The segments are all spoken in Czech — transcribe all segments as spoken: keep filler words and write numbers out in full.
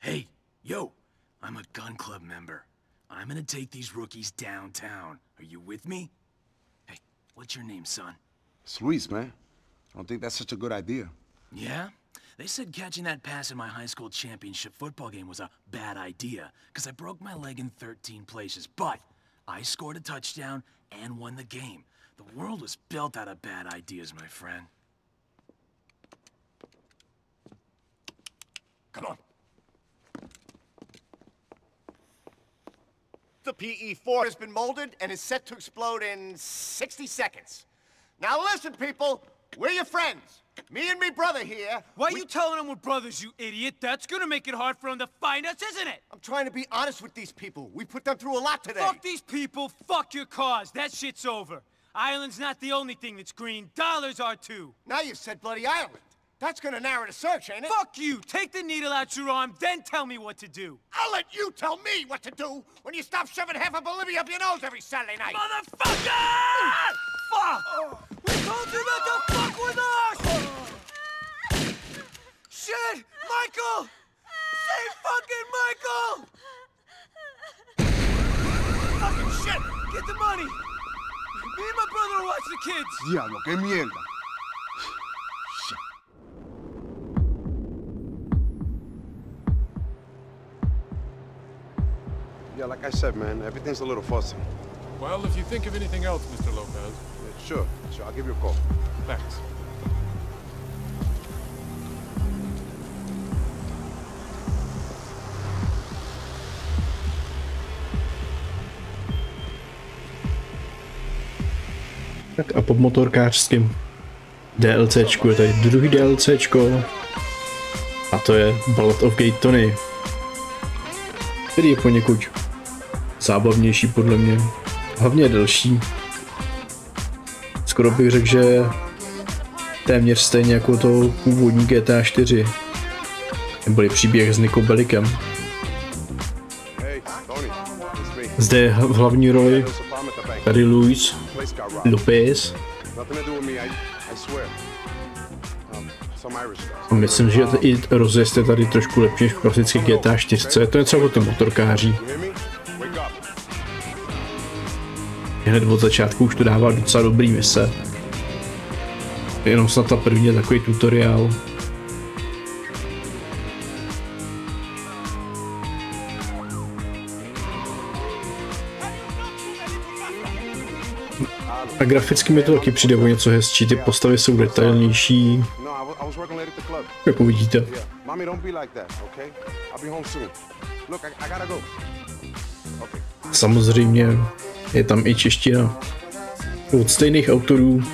Hey, yo, I'm a gun club member. I'm gonna take these rookies downtown. Are you with me? Hey, what's your name, son? It's Luis, man. I don't think that's such a good idea. Yeah? They said catching that pass in my high school championship football game was a bad idea, because I broke my leg in thirteen places, but I scored a touchdown and won the game. The world was built out of bad ideas, my friend. Come on. The P E four has been molded and is set to explode in sixty seconds. Now listen, people, we're your friends. Me and me brother here. Why we... are you telling them we're brothers, you idiot? That's gonna make it hard for them to find us, isn't it? I'm trying to be honest with these people. We put them through a lot today. Fuck these people, fuck your cause. That shit's over. Ireland's not the only thing that's green. Dollars are too. Now you said bloody Ireland. That's gonna narrow the search, ain't it? Fuck you! Take the needle out your arm, then tell me what to do. I'll let you tell me what to do when you stop shoving half of Bolivia up your nose every Saturday night. Motherfucker! Fuck! We told you not to fuck with us! Shit! Michael! Say fucking Michael! Fucking shit! Get the money! Me and my brother will watch the kids! Diablo, qué mierda. Yeah, like I said, man, everything's a little fussy. Well, if you think of anything else, Mister Lopez... Yeah, sure, sure, I'll give you a call. Thanks. Tak a po motorkářském DLCčku je tady druhý DLCčko a to je Ballad of Gay Tony, který je poněkud zábavnější podle mě, hlavně delší. Skoro bych řekl, že téměř stejně jako to původní G T A čtyři, neboli příběh s Nico Bellicem. Zde je v hlavní roli tady Luis Lopez. A myslím, že i rozjezd je tady trošku lepší než v klasické G T A čtyři. To je třeba o ty motorkáři. Hned od začátku už to dává docela dobrý mise. Jenom snad ta první je takový tutoriál. A graficky mi to taky přijde o něco hezčí, ty postavy jsou detailnější. Jak uvidíte. Samozřejmě je tam i čeština od stejných autorů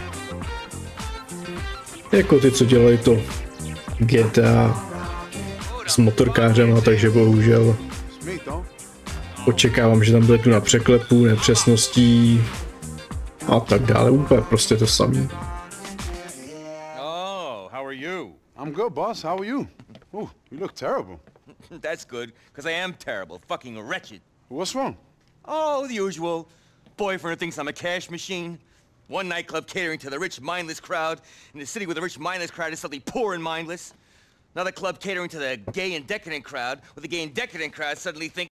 jako ty, co dělají to G T A s motorkářem, takže bohužel očekávám, že tam bude tu na překlepu, nepřesností a tak dále, úplně prostě to samé. Oh, how are you? I'm good, boss. How are you? Oh, you look terrible. That's good, because I am terrible, fucking wretched. What's wrong? Oh, the usual. Boyfriend thinks I'm a cash machine. One nightclub catering to the rich, mindless crowd. In the city where the rich, mindless crowd is suddenly poor and mindless. Another club catering to the gay and decadent crowd, where the gay and decadent crowd suddenly think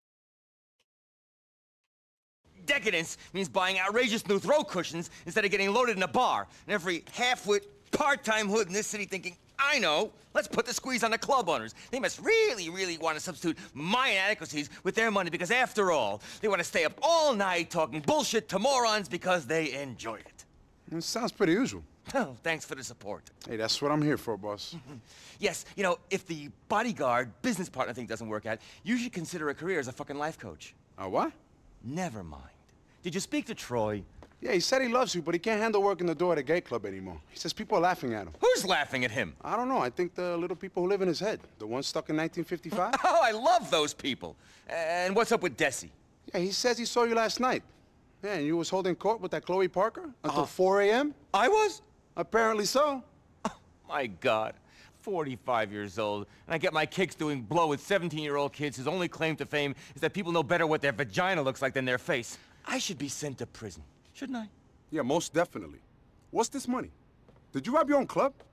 decadence means buying outrageous new throw cushions instead of getting loaded in a bar. And every half-wit, part-time hood in this city thinking, I know, let's put the squeeze on the club owners. They must really, really want to substitute my inadequacies with their money because, after all, they want to stay up all night talking bullshit to morons because they enjoy it. It sounds pretty usual. Oh, thanks for the support. Hey, that's what I'm here for, boss. Yes, you know, if the bodyguard business partner thing doesn't work out, you should consider a career as a fucking life coach. A what? Never mind. Did you speak to Troy? Yeah, he said he loves you, but he can't handle working the door at a gay club anymore. He says people are laughing at him. Who's laughing at him? I don't know. I think the little people who live in his head. The ones stuck in nineteen fifty-five? Oh, I love those people. And what's up with Desi? Yeah, he says he saw you last night. Yeah, and you was holding court with that Chloe Parker until Uh, four A M? I was? Apparently so. Oh, my God. forty-five years old, and I get my kicks doing blow with seventeen-year-old kids whose only claim to fame is that people know better what their vagina looks like than their face. I should be sent to prison, shouldn't I? Yeah, most definitely. What's this money? Did you rob your own club?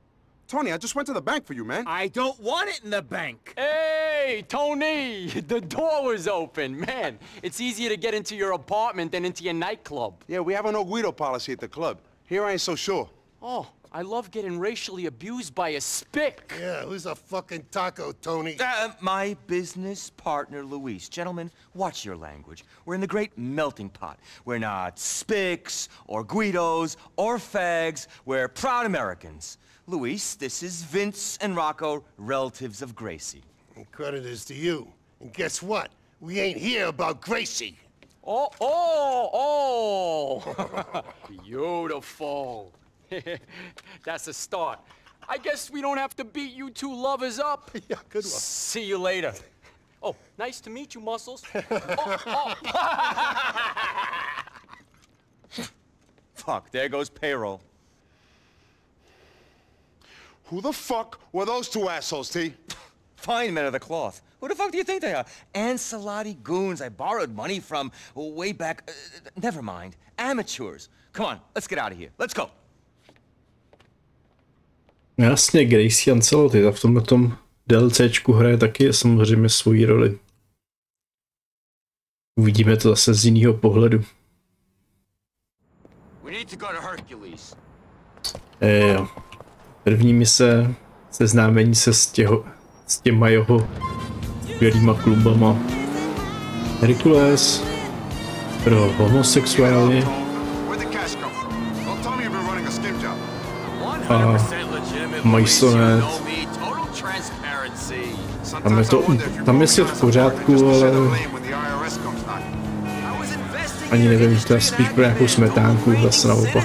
Tony, I just went to the bank for you, man. I don't want it in the bank. Hey, Tony! The door was open. Man, it's easier to get into your apartment than into your nightclub. Yeah, we have a no Guido policy at the club. Here I ain't so sure. Oh, I love getting racially abused by a spick. Yeah, who's a fucking taco, Tony? Uh, my business partner, Luis. Gentlemen, watch your language. We're in the great melting pot. We're not Spicks or Guidos or fags. We're proud Americans. Luis, this is Vince and Rocco, relatives of Gracie. And credit is to you. And guess what? We ain't here about Gracie. Oh, oh, oh! Beautiful. That's a start. I guess we don't have to beat you two lovers up. Yeah, good one. See you later. Oh, nice to meet you, Muscles. oh, oh. Fuck, there goes payroll. Who the fuck were those two assholes, T? Fine men of the cloth. Who the fuck do you think they are? Ancelotti goons I borrowed money from way back. Uh, never mind. Amateurs. Come on, let's get out of here. Let's go. Jasně, Gracie Ancelotti, ta v tomhletom DLCčku hraje taky samozřejmě svoji roli. Uvidíme to zase z jiného pohledu. E, jo. První mise, seznámení se s, těho, s těma jeho skvělýma klubama. Hercules pro homosexuály a Maisonet. Tam je to, tam je svět v pořádku, ale ani nevím, to je spíš pro nějakou smetánku, zase naopak.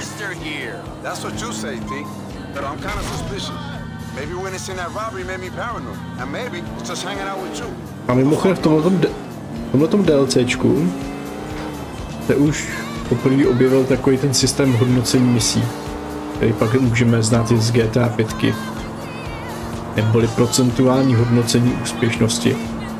A mimochodem v tomhletom, tomhletom DLCčku se už poprvé objevil takový ten systém hodnocení misí, který pak můžeme znát i z G T A pět, neboli procentuální hodnocení úspěšnosti.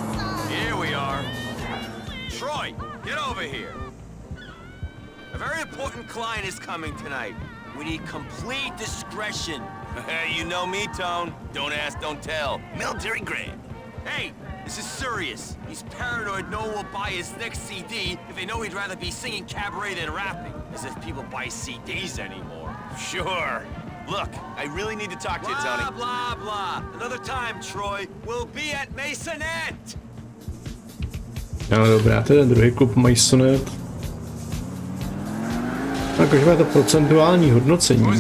Troy, get over here. A very important client is coming tonight. We need complete discretion. You know me, Tone. Don't ask, don't tell. Military grade. Hey, this is serious. He's paranoid no one will buy his next C D if they know he'd rather be singing cabaret than rapping. As if people buy C Ds anymore. Sure. Look, I really need to talk to you, Tony. Blah, blah, blah. Another time, Troy. We'll be at Masonet. No dobrá, to je ten druhý klub Maisonet. Takže je to procentuální hodnocení.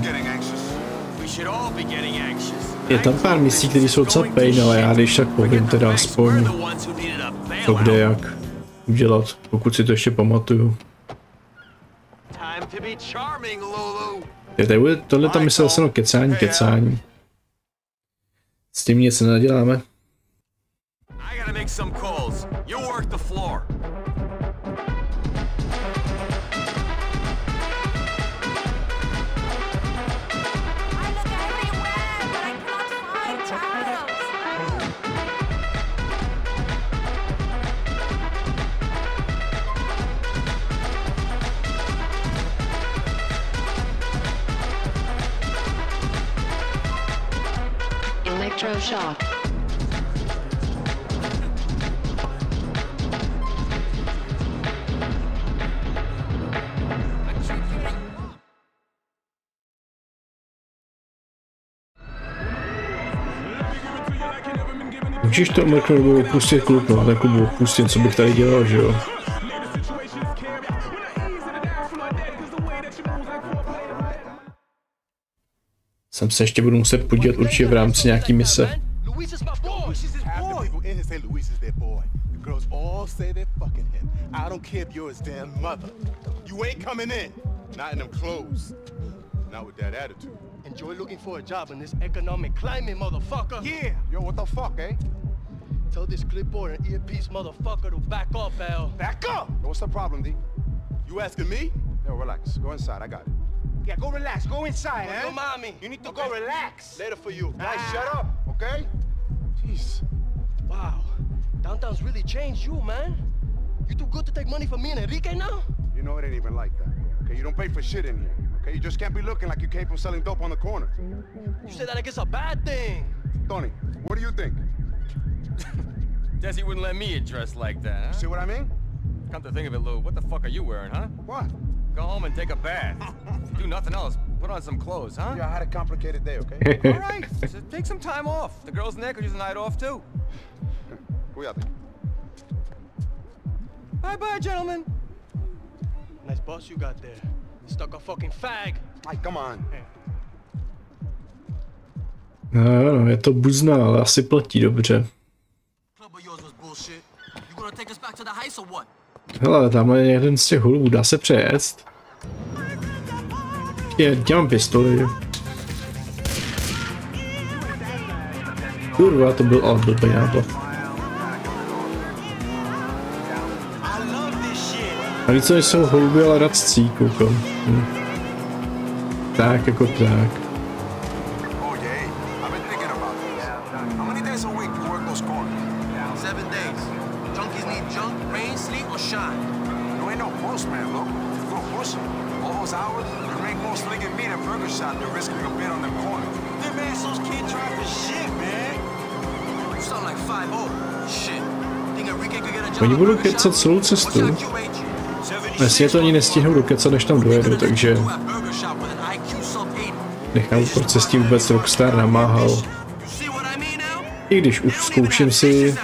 Je tam pár misí, které jsou docela pain, ale já když tak povím teda aspoň co kde jak udělat, pokud si to ještě pamatuju. Je tady bude, tohle tam myslel se no kecání, kecání. S tím nic nenaděláme. Electroshock. Můžeš to mrknout nebo opustit klub, no, ten klub opustit, co bych tady dělal, že jo? Sem se ještě budu muset podívat určitě v rámci nějaký mise. Enjoy looking for a job in this economic climate, motherfucker. Yeah. Yo, what the fuck, eh? Tell this clipboard and earpiece motherfucker to back up, Al. Back up? Yo, what's the problem, D? You asking me? Yo, relax. Go inside. I got it. Yeah, go relax. Go inside, eh? Yo, mommy. You need to okay. go relax. Later for you. Guys, ah. Shut up, okay? Jeez. Wow. Downtown's really changed you, man. You too good to take money from me and Enrique now? You know it ain't even like that. Okay, you don't pay for shit in here. okay? You just can't be looking like you came from selling dope on the corner. You said that like it's a bad thing. Tony, what do you think? Desi wouldn't let me get dressed like that, huh? See what I mean? Come to think of it, Lou, what the fuck are you wearing, huh? What? Go home and take a bath. Do nothing else. Put on some clothes, huh? Yeah, I had a complicated day, okay? All right. So take some time off. The girls in there could use a night off, too. Cuídate. Bye-bye, gentlemen. Nice boss you got there. Stuck a fucking fag. Mike, come on. No, no, je to buzna, ale asi platí dobře. Hele, tamhle je jeden z těch holubů, dá se přejezd? Je, dělám pistoli. Kurva, to byl ale blbý nápad. A víc jsou holuby, ale radcí, koukám. Hm. Tak, jako tak. Oni budou kecat celou cestu. Vlastně to ani nestihnou dokecat, než tam dojedu, takže nechám po cestě vůbec Rockstar namáhal. I když už zkouším si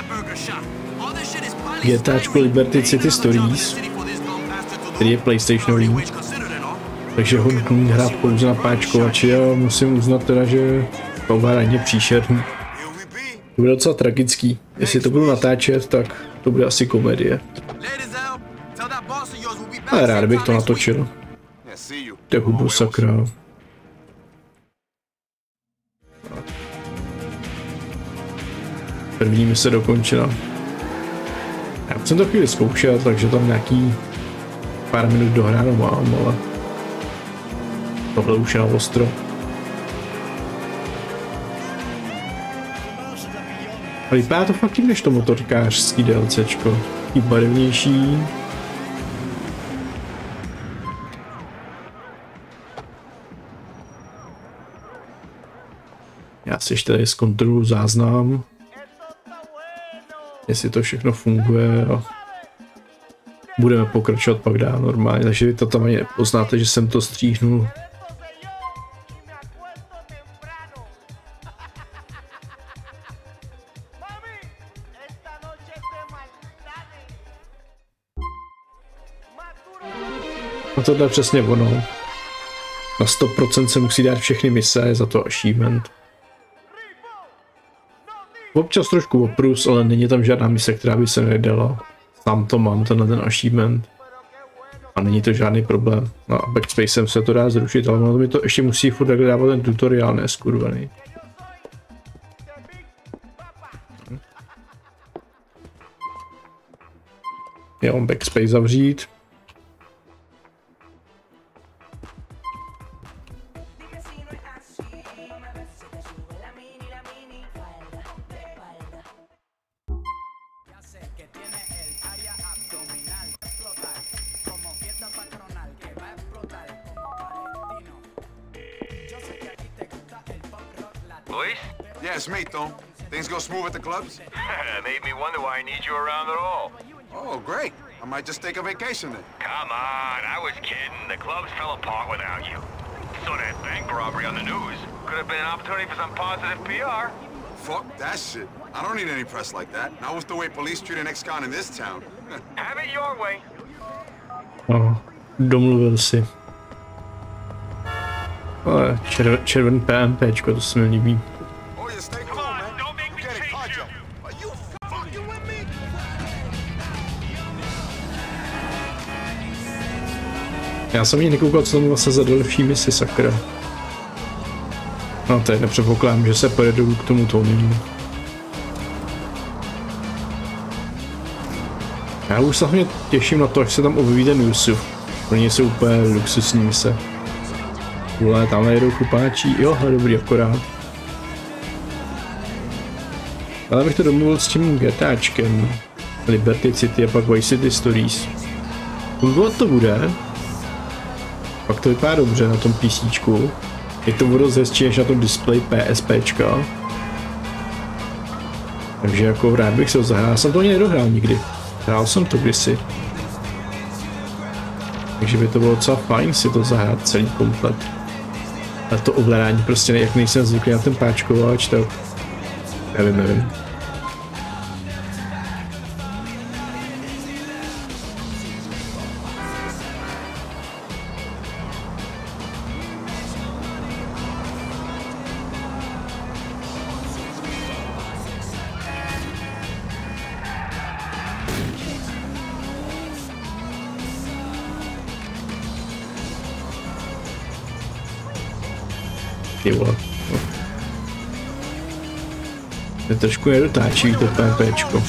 GTAčko Liberty City Stories, který je PlayStationový, takže ho nutný hrát pouze na páčkovači a musím uznat teda, že to ovládání příšerný. To bude docela tragický. Jestli to budu natáčet, tak to bude asi komedie. Ale rád bych to natočil. To je hubu, sakra. První mise dokončena. Já jsem to chvíli zkoušel, takže tam nějaký pár minut dohráno mám, ale tohle už je na ostro. A vypadá to fakt líp než to motorkářský DLCčko. I barevnější. Já si ještě tady zkontroluji záznam. Jestli to všechno funguje a budeme pokračovat pak dál normálně, takže vy to tam ani nepoznáte, že jsem to stříhnul. A tohle je přesně ono. Na sto procent se musí dát všechny mise, za to achievement. Občas trošku oprus, ale není tam žádná mise, která by se nedala. Sám to mám, tenhle ten achievement. A není to žádný problém. No a backspacem se to dá zrušit, ale ono to mi to ještě musí furt takhle dávat ten tutoriál, ne skurvený. Jo, backspace zavřít. Yes, me, Tom. Things go smooth at the clubs? Made me wonder why I need you around at all. Oh, great. I might just take a vacation then. Come on, I was kidding. The clubs fell apart without you. Saw that bank robbery on the news. Could have been an opportunity for some positive P R. Fuck that shit. I don't need any press like that. Not with the way police treat an ex-con in this town. Have it your way. Oh, domluvil si. Ale červen, červen PMPčko, to se mi líbí. Já jsem jí nekoukal, co tam vlastně za další misi, sakra. No teď nepředpokládám, že se pojedu k tomu Tonymu. Já už se hlavně těším na to, až se tam objeví ten Yusuf. Pro ně jsou úplně luxusní mise. Vole, tamhle jedou chlupáčí, jo, dobrý, akorát. Ale bych to domluvil s tím GTAčkem. Liberty City a pak Vice City Stories. Fungovat to bude. Pak to vypadá dobře na tom PCčku. Je to dost hezčí než na tom displeji PSPčka. Takže jako rád bych se ho zahrál. Já jsem to ani nedohrál nikdy. Hrál jsem to kdysi. Takže by to bylo docela fajn si to zahrát celý komplet. A to ovládání prostě ne, jak nejsem zvyklý na ten páčkovač, tak nevím, nevím. Ty vole. No. To trošku nedotáčí to PPčko.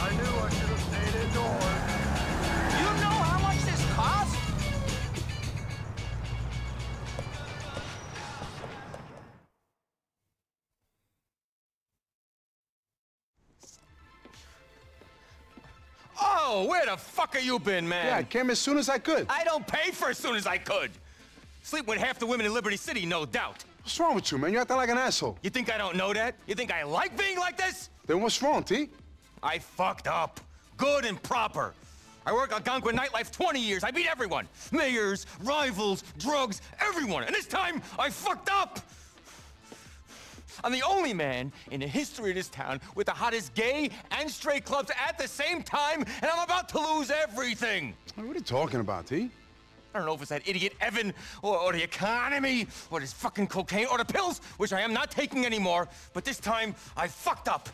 Oh, where the fuck have you been, man? Yeah, I came as soon as I could. I don't pay for as soon as I could. Sleep with half the women in Liberty City, no doubt. What's wrong with you, man? You're acting like an asshole. You think I don't know that? You think I like being like this? Then what's wrong, T? I fucked up. Good and proper. I work Algonquin nightlife twenty years. I beat everyone. Mayors, rivals, drugs, everyone. And this time, I fucked up. I'm the only man in the history of this town with the hottest gay and straight clubs at the same time, and I'm about to lose everything. What are you talking about, T? I don't know if it's that idiot Evan, or, or the economy, or this fucking cocaine, or the pills, which I am not taking anymore, but this time, I fucked up.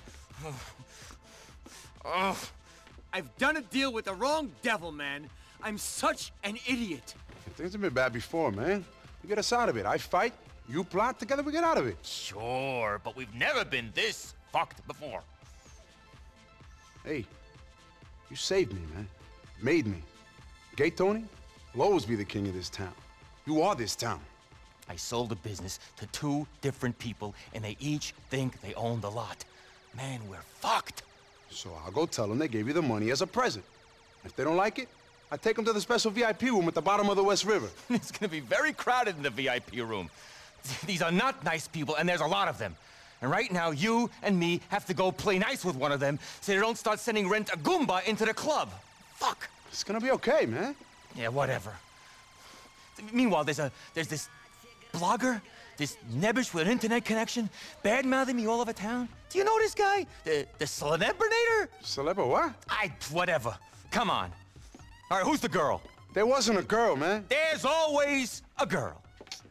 Ugh. I've done a deal with the wrong devil, man. I'm such an idiot. Things have been bad before, man. You get us out of it. I fight, you plot, together we get out of it. Sure, but we've never been this fucked before. Hey, you saved me, man. Made me. Gay Tony will always be the king of this town. You are this town. I sold the business to two different people, and they each think they own the lot. Man, we're fucked. So I'll go tell them they gave you the money as a present. If they don't like it, I take them to the special V I P room at the bottom of the West River. It's gonna be very crowded in the V I P room. These are not nice people, and there's a lot of them. And right now, you and me have to go play nice with one of them so they don't start sending Rent a Goomba into the club. Fuck. It's gonna be okay, man. Yeah, whatever. Meanwhile, there's a there's this blogger, this nebbish with an internet connection, bad-mouthing me all over town. Do you know this guy? The the Celebrinator? Celebra what? I whatever. Come on. All right, who's the girl? There wasn't a girl, man. There's always a girl.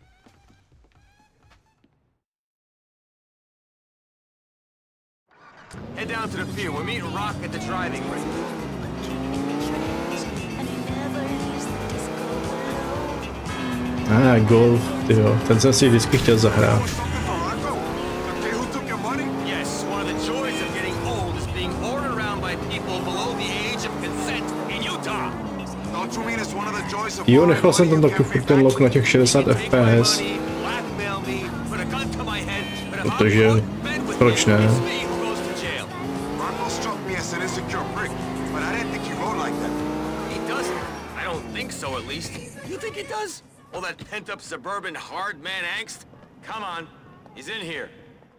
Head down to the pier. We're meeting Rock at the driving range. Ah, golf, tyjo, ten jsem si vždycky chtěl zahrát. Yes, one of the joys of getting old is being ordered around by people below the age of consent in Utah. Jo, nechal jsem tam taky furt ten lock na těch šedesát F P S. Protože, proč ne? I don't think so, at least. You think he does? All that pent-up suburban hard man angst? Come on, he's in here.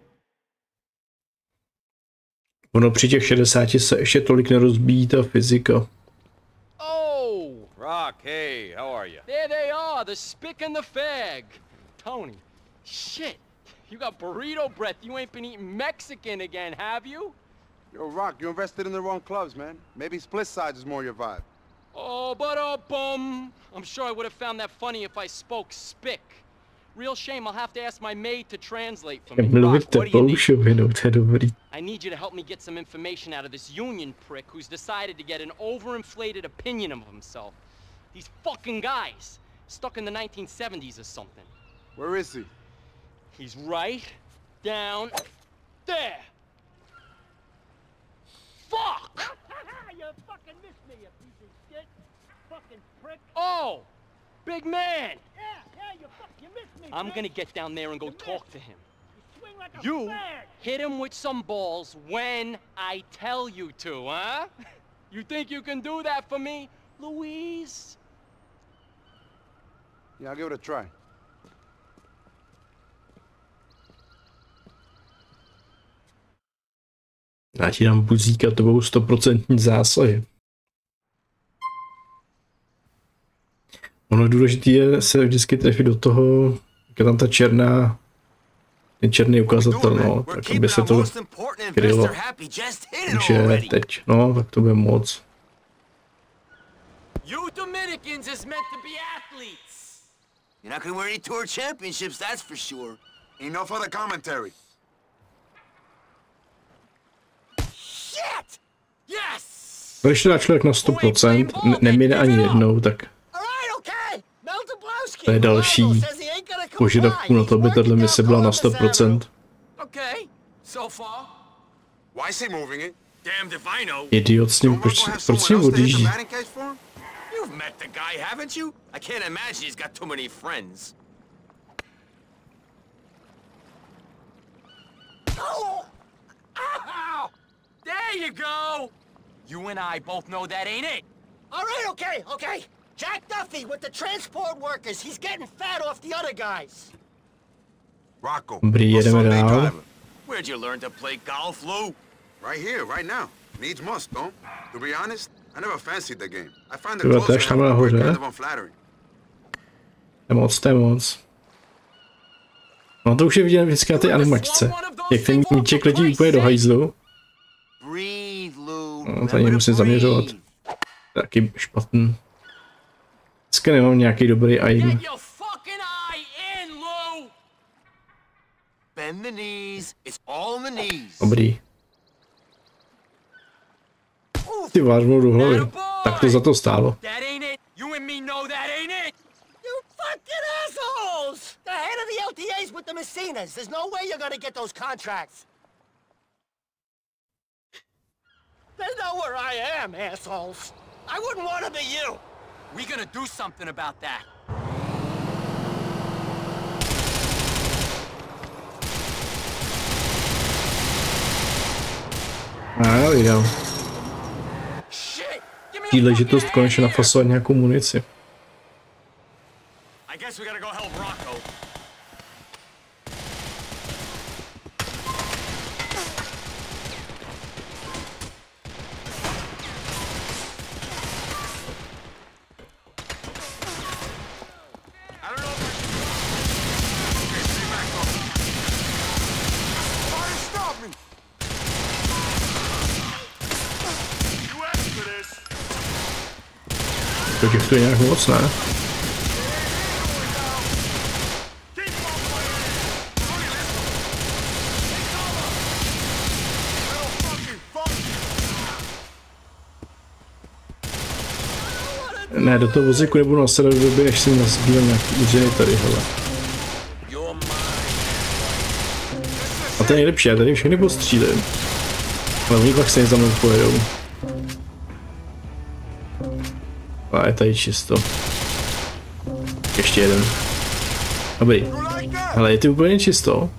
Ono při těch šedesáti se ještě tolik nerozbíjí ta fyzika. Oh! Rock, hey, how are you? There they are, the spick and the fag. Tony, shit, you got burrito breath. You ain't been eating Mexican again, have you? Yo, Rock, you invested in the wrong clubs, man. Maybe split sides is more your vibe. Oh, but a bum. I'm sure I would have found that funny if I spoke spick. Real shame, I'll have to ask my maid to translate for me. Rock, what do you need? I need you to help me get some information out of this union prick who's decided to get an overinflated opinion of himself. These fucking guys, stuck in the nineteen seventies or something. Where is he? He's right down there. Fuck! You fucking missed me, you piece of shit. Fucking prick. Oh! Big man! Yeah, yeah, you fuck, you missed me. I'm gonna get down there and go you talk missed. to him. You swing like a You flag. Hit him with some balls when I tell you to, huh? You think you can do that for me, Louise? Yeah, I'll give it a try. Já ti dám buzíka, to budou stoprocentní zásahy. Ono důležité je se vždycky trefit do toho, jak je tam ta černá, ten černý ukazatel, no, tak aby se to krylo. Takže teď, no, tak to bude moc. You Dominicans is meant to be athletes. You're not gonna win any tour championships, that's for sure. Enough of the commentary. Shit! Yes! Když to dá člověk na sto procent, nemine ani jednou, tak to je další požadavku na to, aby tato mise byla na sto procent. Idiot s ním, proč, proč s ním odjíždí? You've met the guy, haven't you? I can't imagine he's got too many friends. Oh! Ow! There you go! You and I both know that ain't it. All right, okay, okay. Jack Duffy with the transport workers. He's getting fat off the other guys. Rocco. Dobrý, jedeme dál. Where'd you learn to play golf, Lou? Right here, right now. Needs must, don't? To be honest, I never fancied the game. I find the Tyhle, to je tam nahoře. kind of unflattering. To je moc, to je moc. No to už je vidět vždycky na té animačce. Jak ten míček letí úplně do hajzlu. No, tady musím zaměřovat. Taky špatný. Dneska nemám nějaký dobrý aim. Dobrý. Ty vážnou do hlavy. Tak to za to stálo. Fucking assholes! The head of the L T A's with the Messinas. There's no way you're gonna get those contracts. They know where I am, assholes. I wouldn't want to be you. We gonna do something about that. A jo. Příležitost konečně nafasovat nějakou munici. I guess we gotta go help Rocco. To těch to je nějak moc, ne? Ne, do toho vozíku nebudu nasedat do doby, než si nazbílem nějaký úženy tady, hele. A to je nejlepší, já tady všechny postřílím. Ale oni pak stejně za mnou pojedou. A je tady čisto. Ještě jeden. Dobrý. Hele, je to úplně čisto.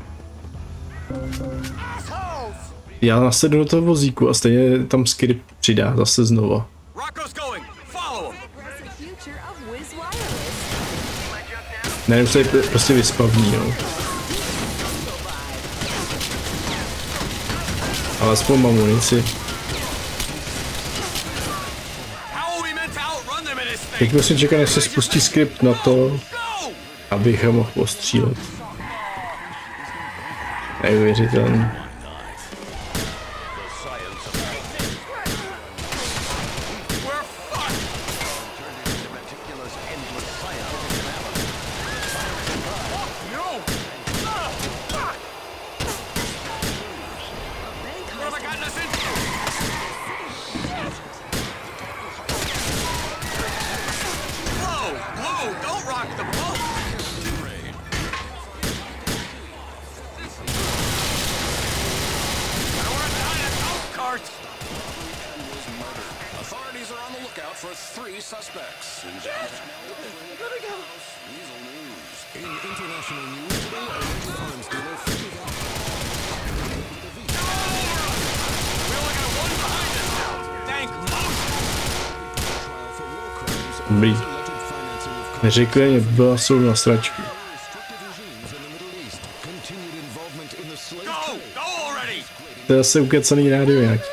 Já nasedu do toho vozíku a stejně tam Skip přidá zase znova. Ne, už se prostě vyspavní, no. Ale aspoň mám munici. Teď musím čekat, než se spustí skript na to, abych ho mohl postřílet. Neuvěřitelný. Dobrý. Neřekli mě, byla jsou na sračky. To je asi ukecaný rádio nějaký.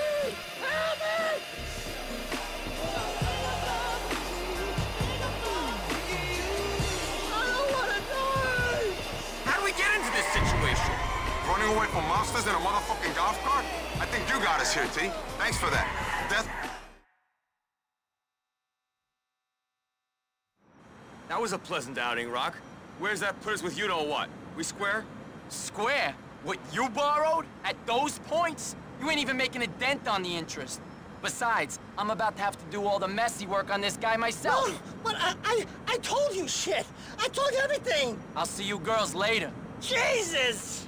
That was a pleasant outing, Rock. Where's that put us with you know what? We square? Square? What you borrowed? At those points? You ain't even making a dent on the interest. Besides, I'm about to have to do all the messy work on this guy myself. No, but I, I, I told you shit. I told you everything. I'll see you girls later. Jesus!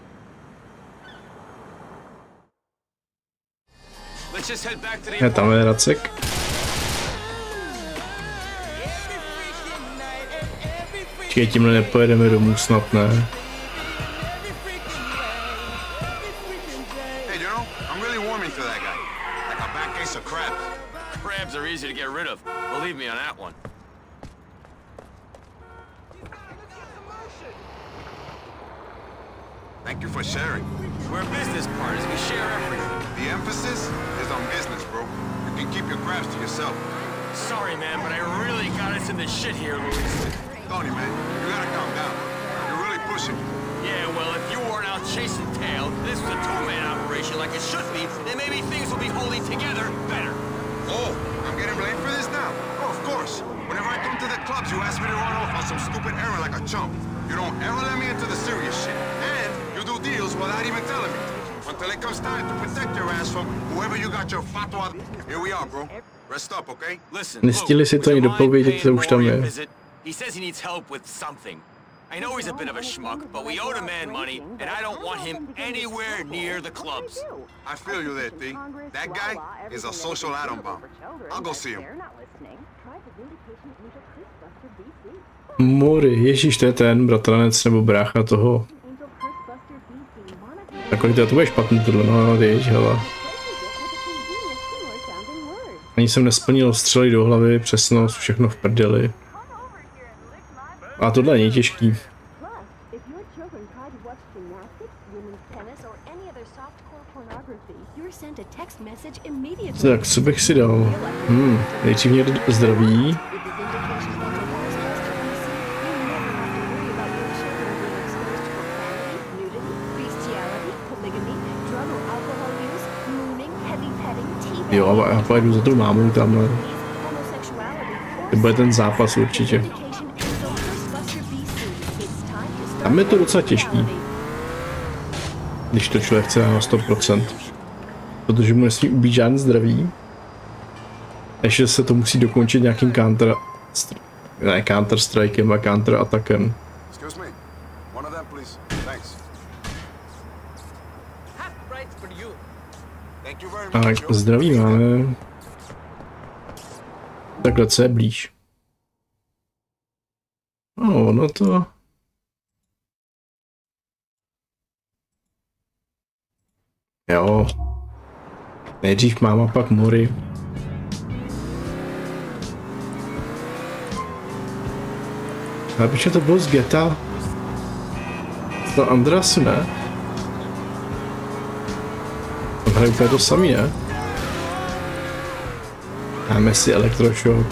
Let's just head back to the Je tam je Racek. Počkej, tímhle nepojedeme domů snad, ne? Hey, you know, I'm really warming to that guy. Like a back case of crabs. Crabs are easy to get rid of. Believe me on that one. Thank you for sharing. We're business partners. We share everything. The emphasis is on business, bro. You can keep your crabs to yourself. Sorry, man, but I really got us in this shit here, Luis. Tony, man, you gotta calm down. You're really pushing me. Yeah, well, if you weren't out chasing tail, this was a two-man operation like it should be, then maybe things will be holding together better. Oh, I'm getting blamed for this now? Oh, of course. Whenever I come to the clubs, you ask me to run off on some stupid errand like a chump. You don't ever let me into the serious shit. And you do deals without even telling me. Until it comes time to protect your ass from whoever you got your fatwa. Here we are, bro. Rest up, okay? Listen, Nestihli si to ani dopovědět, co už tam je. He says he needs help with something. I know he's a bit of a schmuck, but we owe the man money, and I don't want him anywhere near the clubs. I feel you there, T. That guy is a social atom bomb. I'll go see him. Mori, ježíš, to je ten bratranec nebo brácha toho. Nakolik to bude špatný tohle, no, jež, hele. Ani jsem nesplnil střely do hlavy, přesnost, všechno v prdeli. A tohle není těžký. Tak, co bych si dal? Hmm, nejdřív mě zdraví. Jo, a já pojedu za tou mámou tamhle. To bude ten zápas určitě. Tam je to docela těžký. Když to člověk chce na sto procent. Protože mu nesmí ubít žádný zdraví. Ještě se to musí dokončit nějakým counter... Ne, counter strikem a counter atakem. Tak, zdraví máme. Takhle, co je blíž? No, no to... Jo. Nejdřív máma, pak Mori. Ale protože to bylo z Geta. To Andrasu, ne? Tam hraje úplně to samý, ne? Dáme si Elektroshock.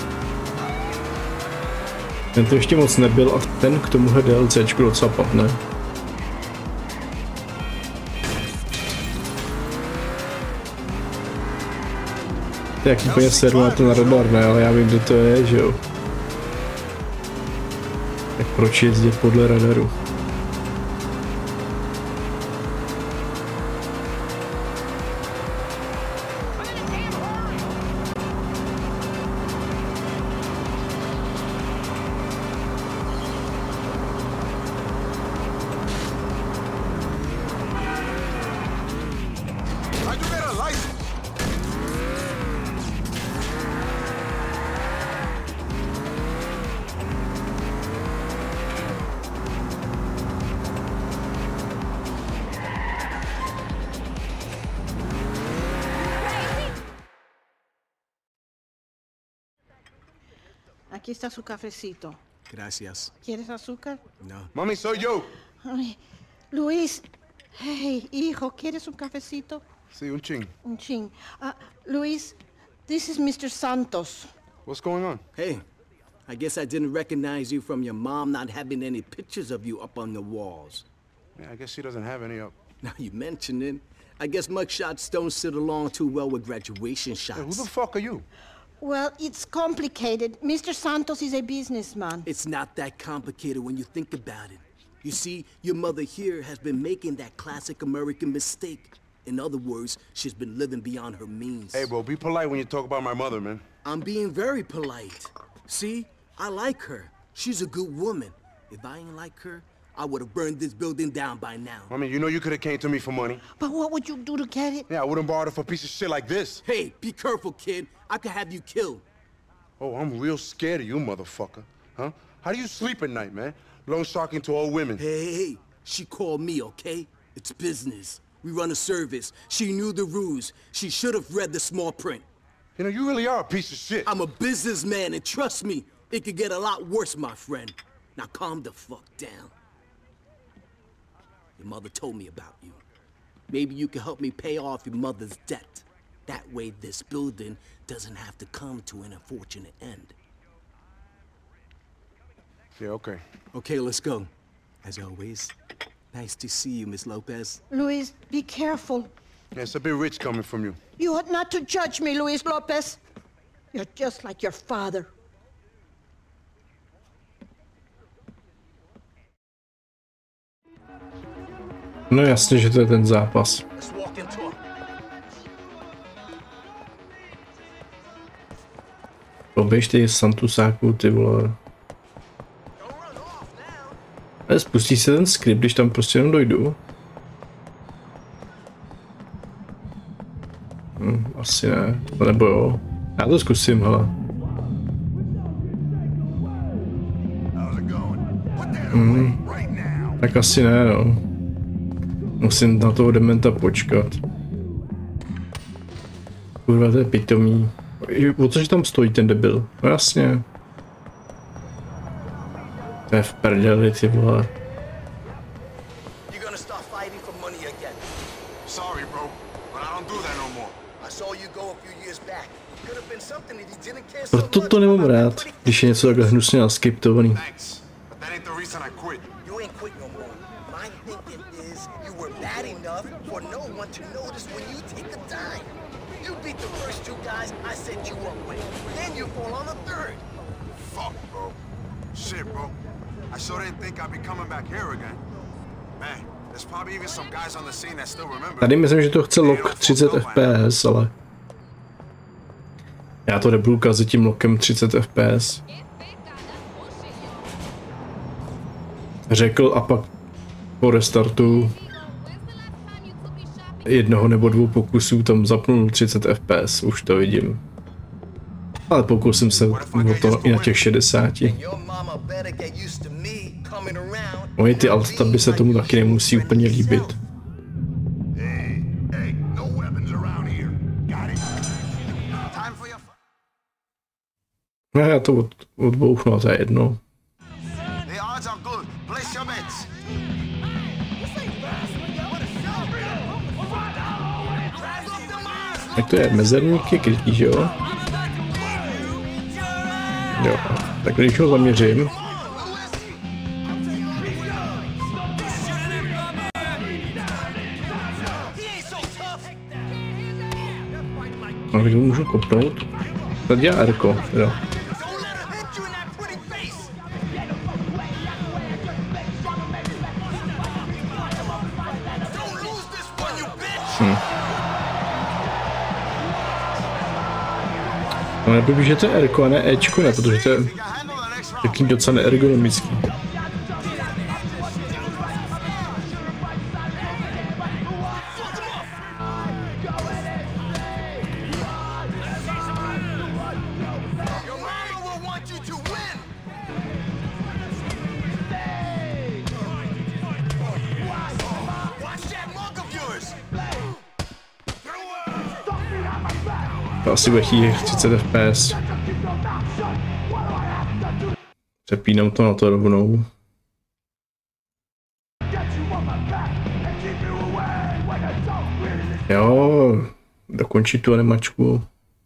Ten to ještě moc nebyl a ten k tomuhle DLCčku docela padne. To je jak úplně seru na ten radar, ne? Ale já vím, kde to je, že jo? Tak proč jezdit podle radaru? Aquí está su cafecito. Gracias. ¿Quieres azúcar? No. Mami, soy yo. Ay, Luis. Hey, hijo, ¿quieres un cafecito? Sí, un ching. Un ching. Uh, Luis, this is Mister Santos. What's going on? Hey, I guess I didn't recognize you from your mom not having any pictures of you up on the walls. Yeah, I guess she doesn't have any up. Now you mention it. I guess mugshots don't sit along too well with graduation shots. Hey, who the fuck are you? Well, it's complicated. Mister Santos is a businessman. It's not that complicated when you think about it. You see, your mother here has been making that classic American mistake. In other words, she's been living beyond her means. Hey, bro, be polite when you talk about my mother, man. I'm being very polite. See, I like her. She's a good woman. If I ain't like her, I would have burned this building down by now. I mean, you know you could have came to me for money. But what would you do to get it? Yeah, I wouldn't borrow it for a piece of shit like this. Hey, be careful, kid. I could have you killed. Oh, I'm real scared of you, motherfucker. Huh? How do you sleep at night, man? Loan sharking to old women. Hey, hey, hey. She called me, okay? It's business. We run a service. She knew the rules. She should have read the small print. You know, you really are a piece of shit. I'm a businessman, and trust me, it could get a lot worse, my friend. Now calm the fuck down. Your mother told me about you. Maybe you can help me pay off your mother's debt. That way this building doesn't have to come to an unfortunate end. Yeah, okay. Okay, let's go. As always, nice to see you, Miss Lopez. Luis, be careful. Yeah, it's a bit rich coming from you. You ought not to judge me, Luis Lopez. You're just like your father. No jasně, že to je ten zápas. Poběž ty Santusáku, ty vole. Ale spustí se ten skript, když tam prostě jenom dojdu. Hm, asi ne, nebo jo. Já to zkusím, hele. Hm, tak asi ne, no. Musím na toho dementa počkat. Kurva, to je pitomý. O což tam stojí ten debil? No jasně. To je v prdeli, ty vole. Proto to nemám rád, když je něco takhle hnusně naskriptovaný. Shit, bro. I sure didn't think I'd be coming back here again. Man, there's probably even some guys on the scene that still remember. Tady myslím, že to chce lock třicet F P S, ale já to nebudu kazit tím lockem třicet F P S. Řekl a pak po restartu jednoho nebo dvou pokusů tam zapnul třicet F P S, už to vidím. Ale pokusím se o to i na těch šedesáti. Moje ty alta by se tomu taky nemusí úplně líbit. No já to od, odbouchnu, a to je jedno. Jak to je? Mezerník je krytý, že jo? Jo, tak když ho zaměřím. A když ho můžu kopnout? Tady dělá R-ko, jo. Hm. No neblbý, že to je R-ko a ne Ečko, ne, protože to je taký docela neergonomický. To asi bude chtít třicet F P S. Přepínám to na to rovnou. Jo, dokončit tu animačku.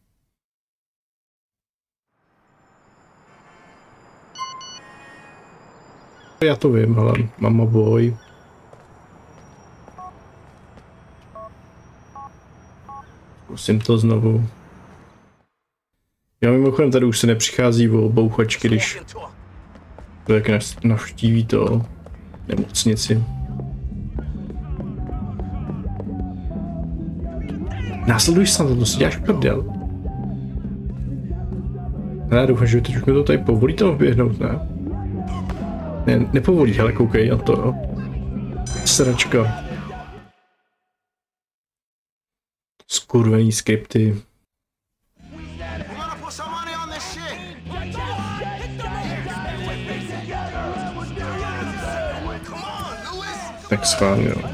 Já to vím, ale mama boj. Zkusím to znovu. Já mimochodem tady už se nepřichází o bouchačky, když člověk navštíví to nemocnici. Následuješ sám, to si děláš prdel. Já doufám, že teď už mi to tady povolí tam běhnout, ne? Ne, nepovolí, hele, koukej na to, jo. Sračka. Skurvený skripty. Tak schválně, jo.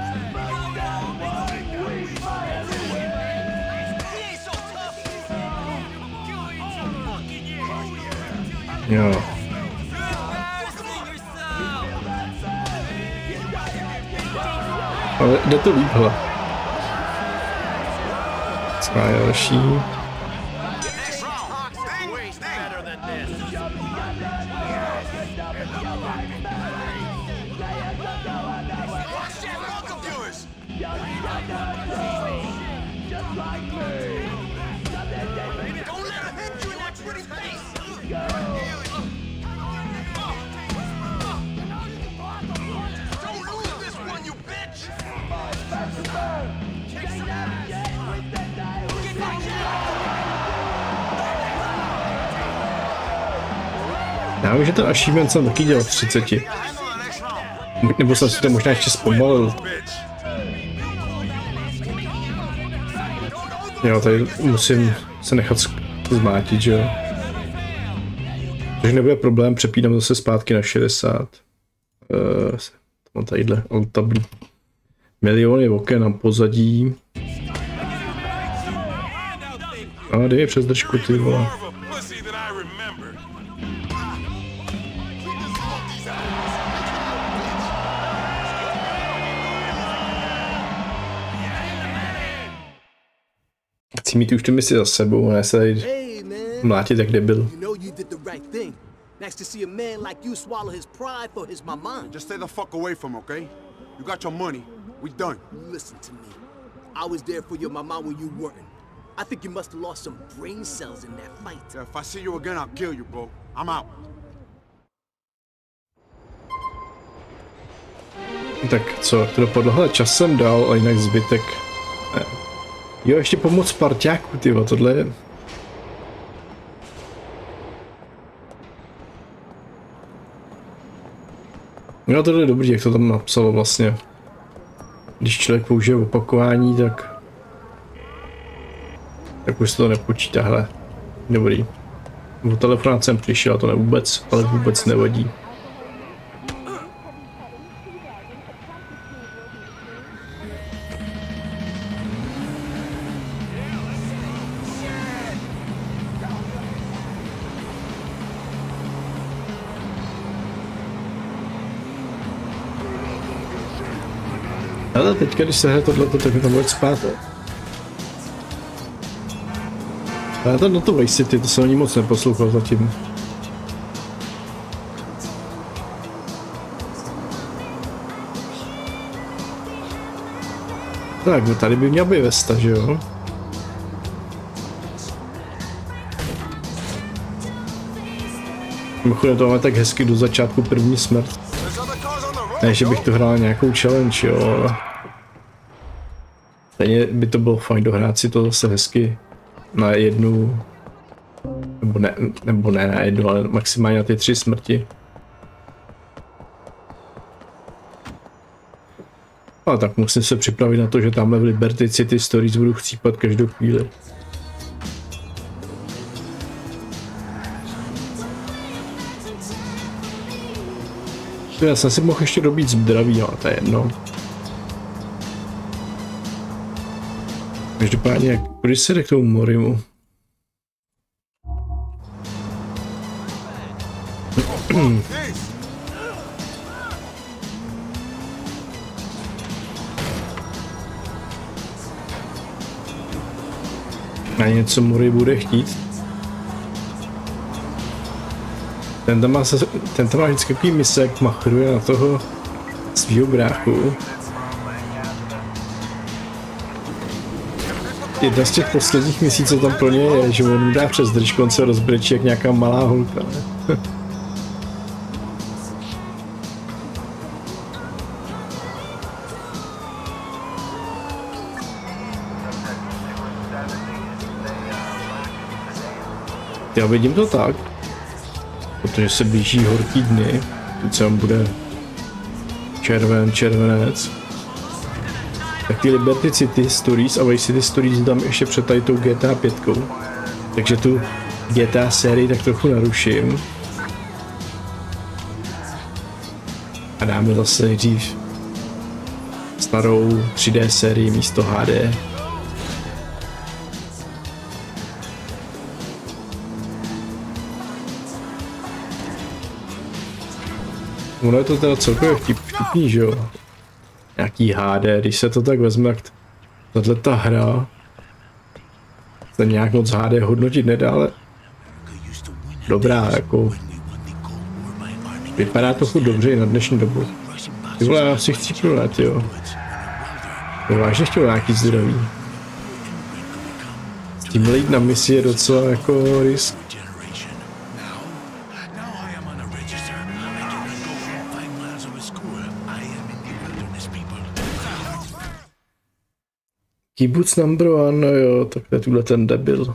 Jo. Ale jde to líp, hele. Schválně další. Já vím, že ten achievement jsem taky dělal v třiceti. Nebo jsem si to možná ještě zpomalil. Jo, tady musím se nechat zmátit, že jo. Takže nebude problém, přepínám zase zpátky na šedesát. Uh, mám tadyhle altablí. Miliony oken na pozadí. A dej je přes držku, ty vole. Chci mít už ty misi za sebou, a ne se tady mlátit jak debil. Next to see a man like you swallow his pride for his mama. Just stay the fuck away from him, okay? You got your money. We done. Listen to me. I was there for your mama when you weren't. I think you must have lost some brain cells in that fight. Yeah, if I see you again, I'll kill you, bro. I'm out. Tak co, jak to dopadlo? Hele, čas jsem dal, ale jinak zbytek... Ne. Jo, ještě pomoc parťáku, tyvo, tohle je... No tohle je dobrý, jak to tam napsalo vlastně. Když člověk použije opakování, tak... Tak už se to nepočítá, hele. Dobrý. O telefonát jsem přišel, to ne vůbec, ale vůbec nevadí. Ale teďka, když se hraje tohleto, tak mi tam bude spát. Ale to do toho Vice City, to jsem ani moc neposlouchal zatím. Tak, no tady by měl být Vesta, že jo? Mimochodem to máme tak hezky do začátku první smrt. Ne, že bych to hrál nějakou challenge, jo, ale... Stejně by to bylo fajn dohrát si to zase hezky na jednu... Nebo ne, nebo ne na jednu, ale maximálně na ty tři smrti. Ale tak musím se připravit na to, že tamhle v Liberty City Stories budu chcípat každou chvíli. Já jsem si mohl ještě dobít zdraví, ale to je jedno. Každopádně, jak když se jde k tomu Morimu? A něco Mori bude chtít. Ten tam má, se, ten tam má vždycky takový mise, jak machruje na toho svýho bráchu. Jedna z těch posledních misí, co tam plně je, že on dá přes držku, on se rozbrečí jak nějaká malá holka. Já vidím to tak, protože se blíží horký dny, teď se bude červen, červenec. Tak ty Liberty City Stories a Vice City Stories tam ještě před tady tou G T A pět. Takže tu G T A sérii tak trochu naruším. A dáme zase nejdřív starou tři D sérii místo H D. Ono je to teda celkově vtipný, že jo? Nějaký H D, když se to tak vezme, jak tato ta hra se nějak moc H D hodnotit nedá, ale dobrá, jako vypadá to chuť dobře i na dnešní dobu. Ty vole, já si chci prolet, jo. To vážně chtěl nějaký zdraví. Tím jít na misi je docela jako risk. Kibbutz number one, no jo, tak to je tuhle ten debil.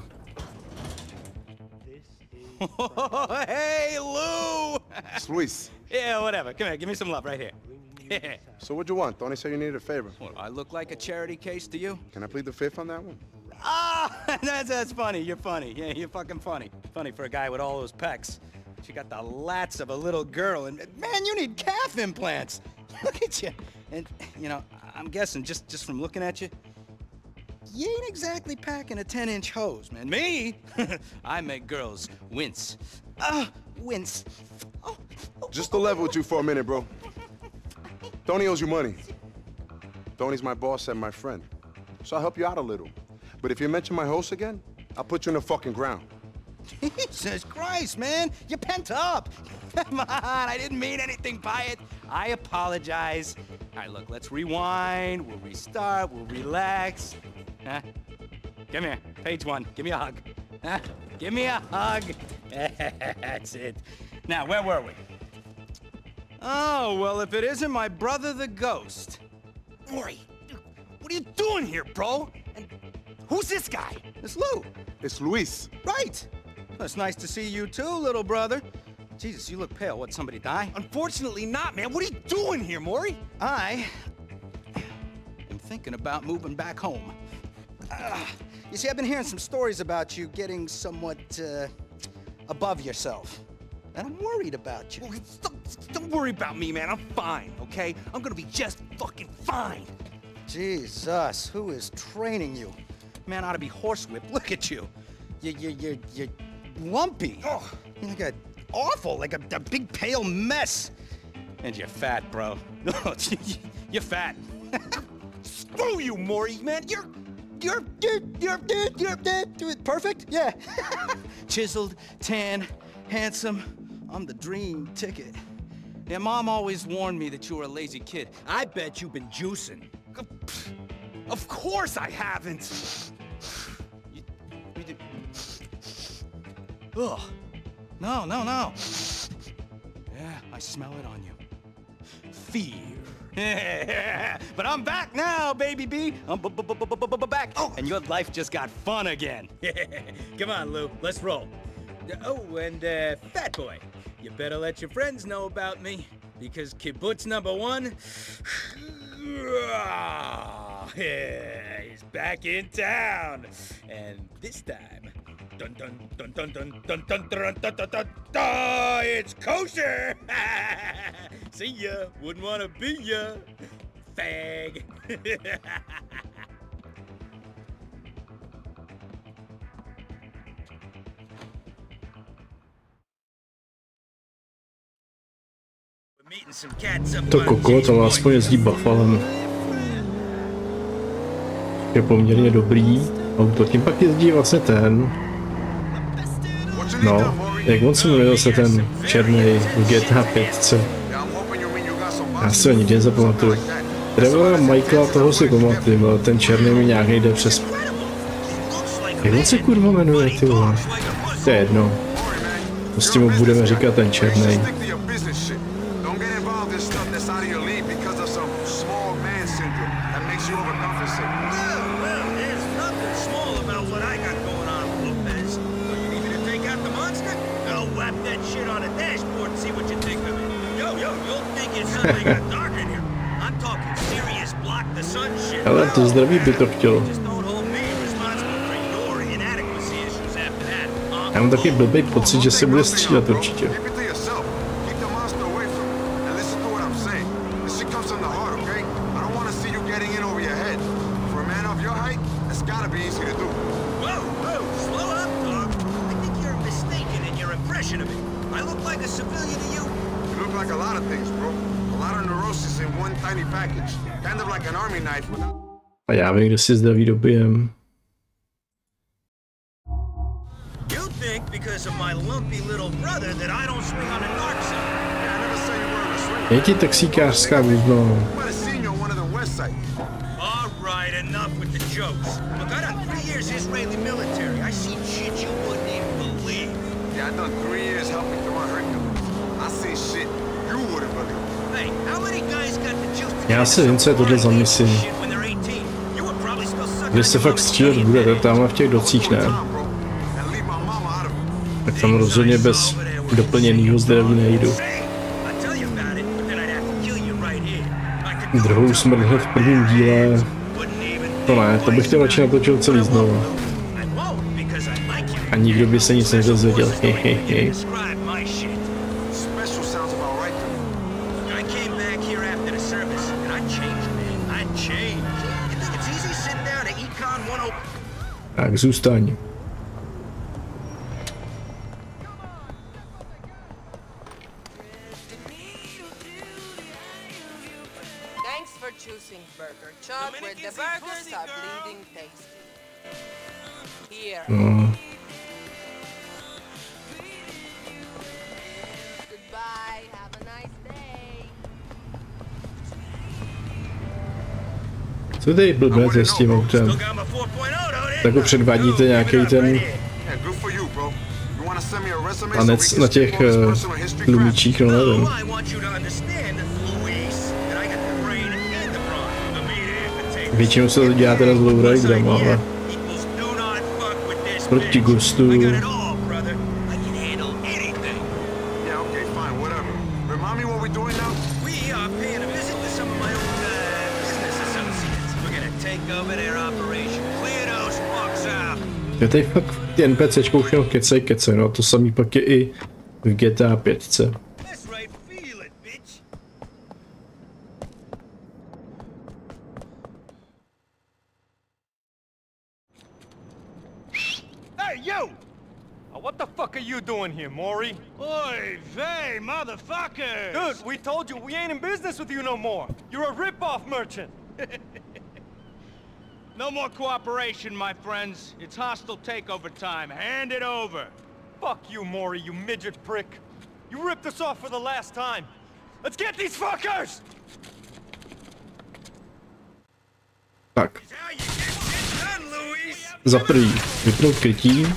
Hey, Lou! It's Luis. Yeah, whatever. Come here, give me some love right here. So what'd you want? Tony said you needed a favor. What, I look like a charity case to you? Can I plead the fifth on that one? Ah, that's, that's funny. You're funny. Yeah, you're fucking funny. Funny for a guy with all those pecs. She got the lats of a little girl, and man, you need calf implants. Look at you. And, you know, I'm guessing just, just from looking at you, you ain't exactly packing a ten inch hose, man. Me? I make girls wince. Ah, uh, wince. Oh, oh, Just to level with you for a minute, bro. Tony owes you money. Tony's my boss and my friend. So I'll help you out a little. But if you mention my host again, I'll put you in the fucking ground. Jesus Christ, man. You're pent up. Come on, I didn't mean anything by it. I apologize. All right, look, let's rewind. We'll restart. We'll relax. Huh? Come here, page one. Give me a hug. Huh? Give me a hug. That's it. Now, where were we? Oh, well, if it isn't my brother the Ghost. Mori, what are you doing here, bro? And who's this guy? It's Lou. It's Luis. Right. Well, it's nice to see you too, little brother. Jesus, you look pale. What, somebody die? Unfortunately not, man. What are you doing here, Mori? I am thinking about moving back home. Uh, you see, I've been hearing some stories about you getting somewhat uh, above yourself. And I'm worried about you. Well, don't, don't worry about me, man. I'm fine, okay? I'm gonna be just fucking fine. Jesus, who is training you? Man ought to be horsewhipped. Look at you. You, you, you, you're lumpy. Oh, you're like a awful, like a, a big pale mess. And you're fat, bro. You're fat. Screw you, Mori, man. You're... You're, you're, you're, you're, you're, you're perfect, yeah. Chiseled, tan, handsome. I'm the dream ticket. Yeah, Mom always warned me that you were a lazy kid. I bet you've been juicing. Of course I haven't. You, you did... Ugh. No, no, no. Yeah, I smell it on you. Fear. But I'm back now, baby B. I'm b -b -b -b -b back. Oh, and your life just got fun again. Come on, Lou. Let's roll. Oh, and uh, Fat Boy, you better let your friends know about me, because Kibbutz number one is back in town, and this time, dun dun dun dun dun dun dun dun dun dun dun dun, it's kosher. See ya. Wouldn't want to be ya, fag. To kokot, ale aspoň jezdí Buffalem. Je poměrně dobrý auto, tím pak jezdí vlastně ten. No, jak on se jmenuje zase ten černý v G T A pět. Já si ho nikdy nezapamatuju. Trevora Michaela, toho si pamatuju, ale ten černý mi nějak nejde přes... Jak on se kurva jmenuje, ty vole? To je jedno. Prostě mu budeme říkat ten černý. Ale to zdraví by to chtělo. Já mám taky blbý pocit, že se bude střílet určitě. A já vím, kde si zdraví dobijem. Je ti taxíkářská vůzno. Já si vím, co je tohle za misi. Když se fakt střílet bude, tamhle v těch docích, ne? Tak tam rozhodně bez doplněného zdraví nejdu. Druhou smrt hned v prvním díle... To ne, to bych to radši natočil celý znovu. A nikdo by se nic nedozvěděl, hehehe. Tak zůstaň. No. Co tady blbnete s tím autem? Tak ho předvádíte nějaký ten tanec na těch uh, tlumičích, no nevím. Většinou se to dělá teda s lowriderem, ale proti gustu. Já tady fakt ty NPCčkou už jenom kecej kecej, no to samý pak je i v G T A pět. Hey, you! Oh, what the fuck are you doing here, Maury? Oy vey, motherfuckers! Dude, we told you we ain't in business with you no more. You're a rip-off merchant. No more cooperation, my friends. It's hostile takeover time. Hand it over. Fuck you, Maury, you midget prick. You ripped us off for the last time. Let's get these fuckers! Tak. Za prvý, vypnout krytí.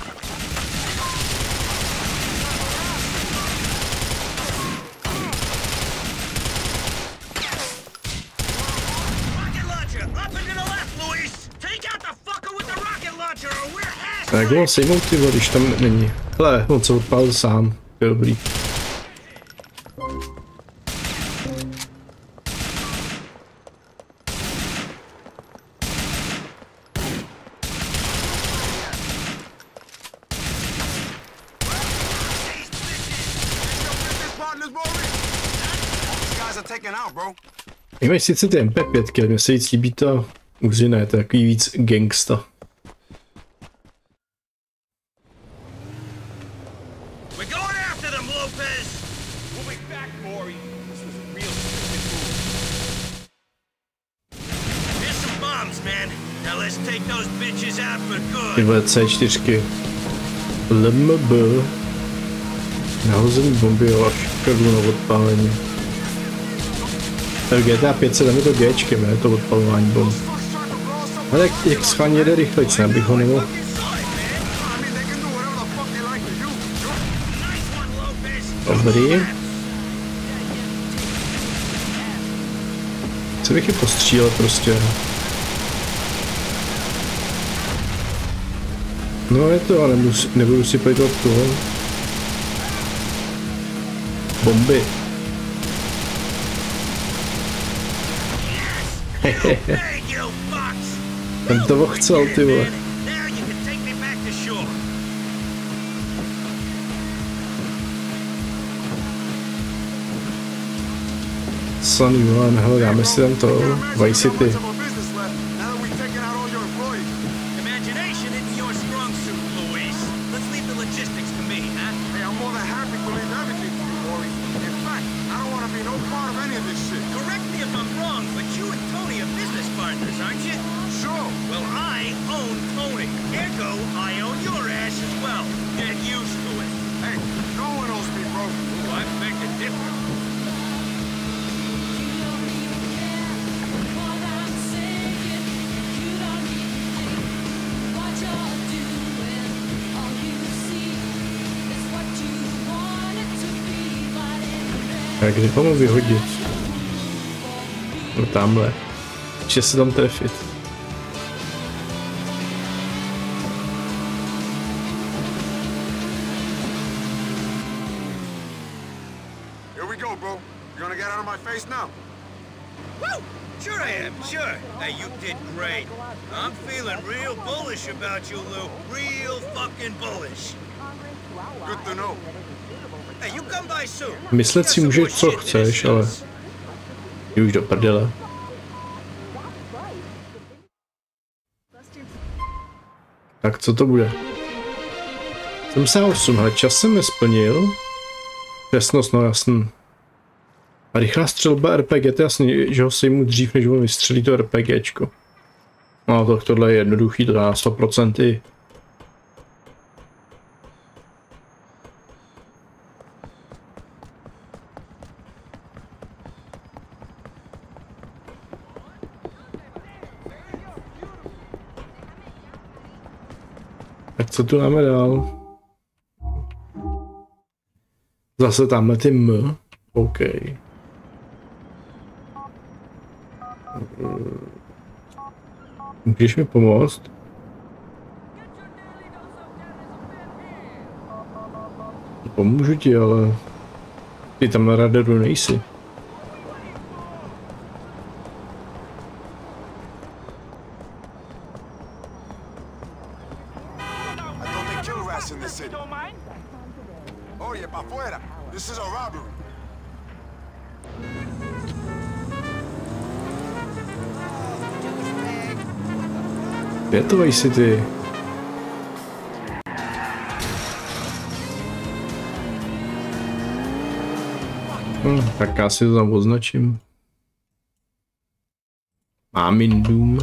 Tak ho sejmout ty vody, když tam není. Hele, on se odpálil sám. Je dobrý. Mě mají sice ty M P pět, ale mně se víc líbí ta uzina, je to takový víc gangsta. Ty vole C čtyři. L M B. Nahození bomby, jo, až krvů na odpálení. V G T A pět se tam je to Gčkem, ne? To odpalování bomb. Ale jak, jak schválně jede rychlejc, ne? Bych ho nemohl. Dobrý. Co bych je postřílel prostě. No je to, ale nebudu, nebudu si plejtovat toho. Bomby. Hehehe. Ten toho chcel, ty vole. San Juan, hele, dáme si tam to, Vice City. Tak kdy ho mám vyhodit? No tamhle. Ještě se tam trefit. Here we go, bro. You gonna get out of my face now? Woo! Sure I am, sure. Hey, you did great. I'm feeling real bullish about you, Lou. Real fucking bullish. Good to know. Myslet si můžeš, co chceš, ale jdi už do prdele. Tak co to bude? sedmdesát osm, ale čas jsem nesplnil. Přesnost, no jasný. A rychlá střelba R P G, to jasný, že ho sejmu dřív, než on vystřelí to RPGčko. No tak tohle je jednoduchý, to dá sto procent i. Tak co tu máme dál? Zase tamhle ty M. OK. Můžeš mi pomoct? Pomůžu ti, ale ty tam na radaru nejsi. Je to Vice City. Hm, tak já si to tam označím. Mámin dům.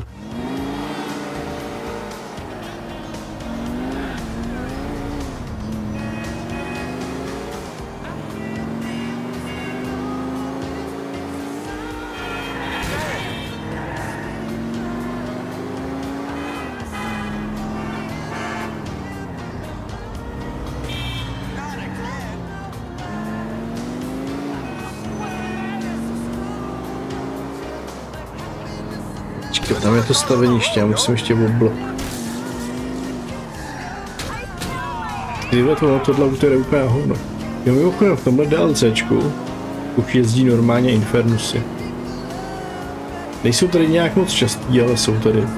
Tam je to staveniště, já musím ještě o blok. Tyhle to, tohle auto je úplně hovno. Jo, mimochodem v tomhle DLCčku už jezdí normálně Infernusy. Nejsou tady nějak moc častý, ale jsou tady.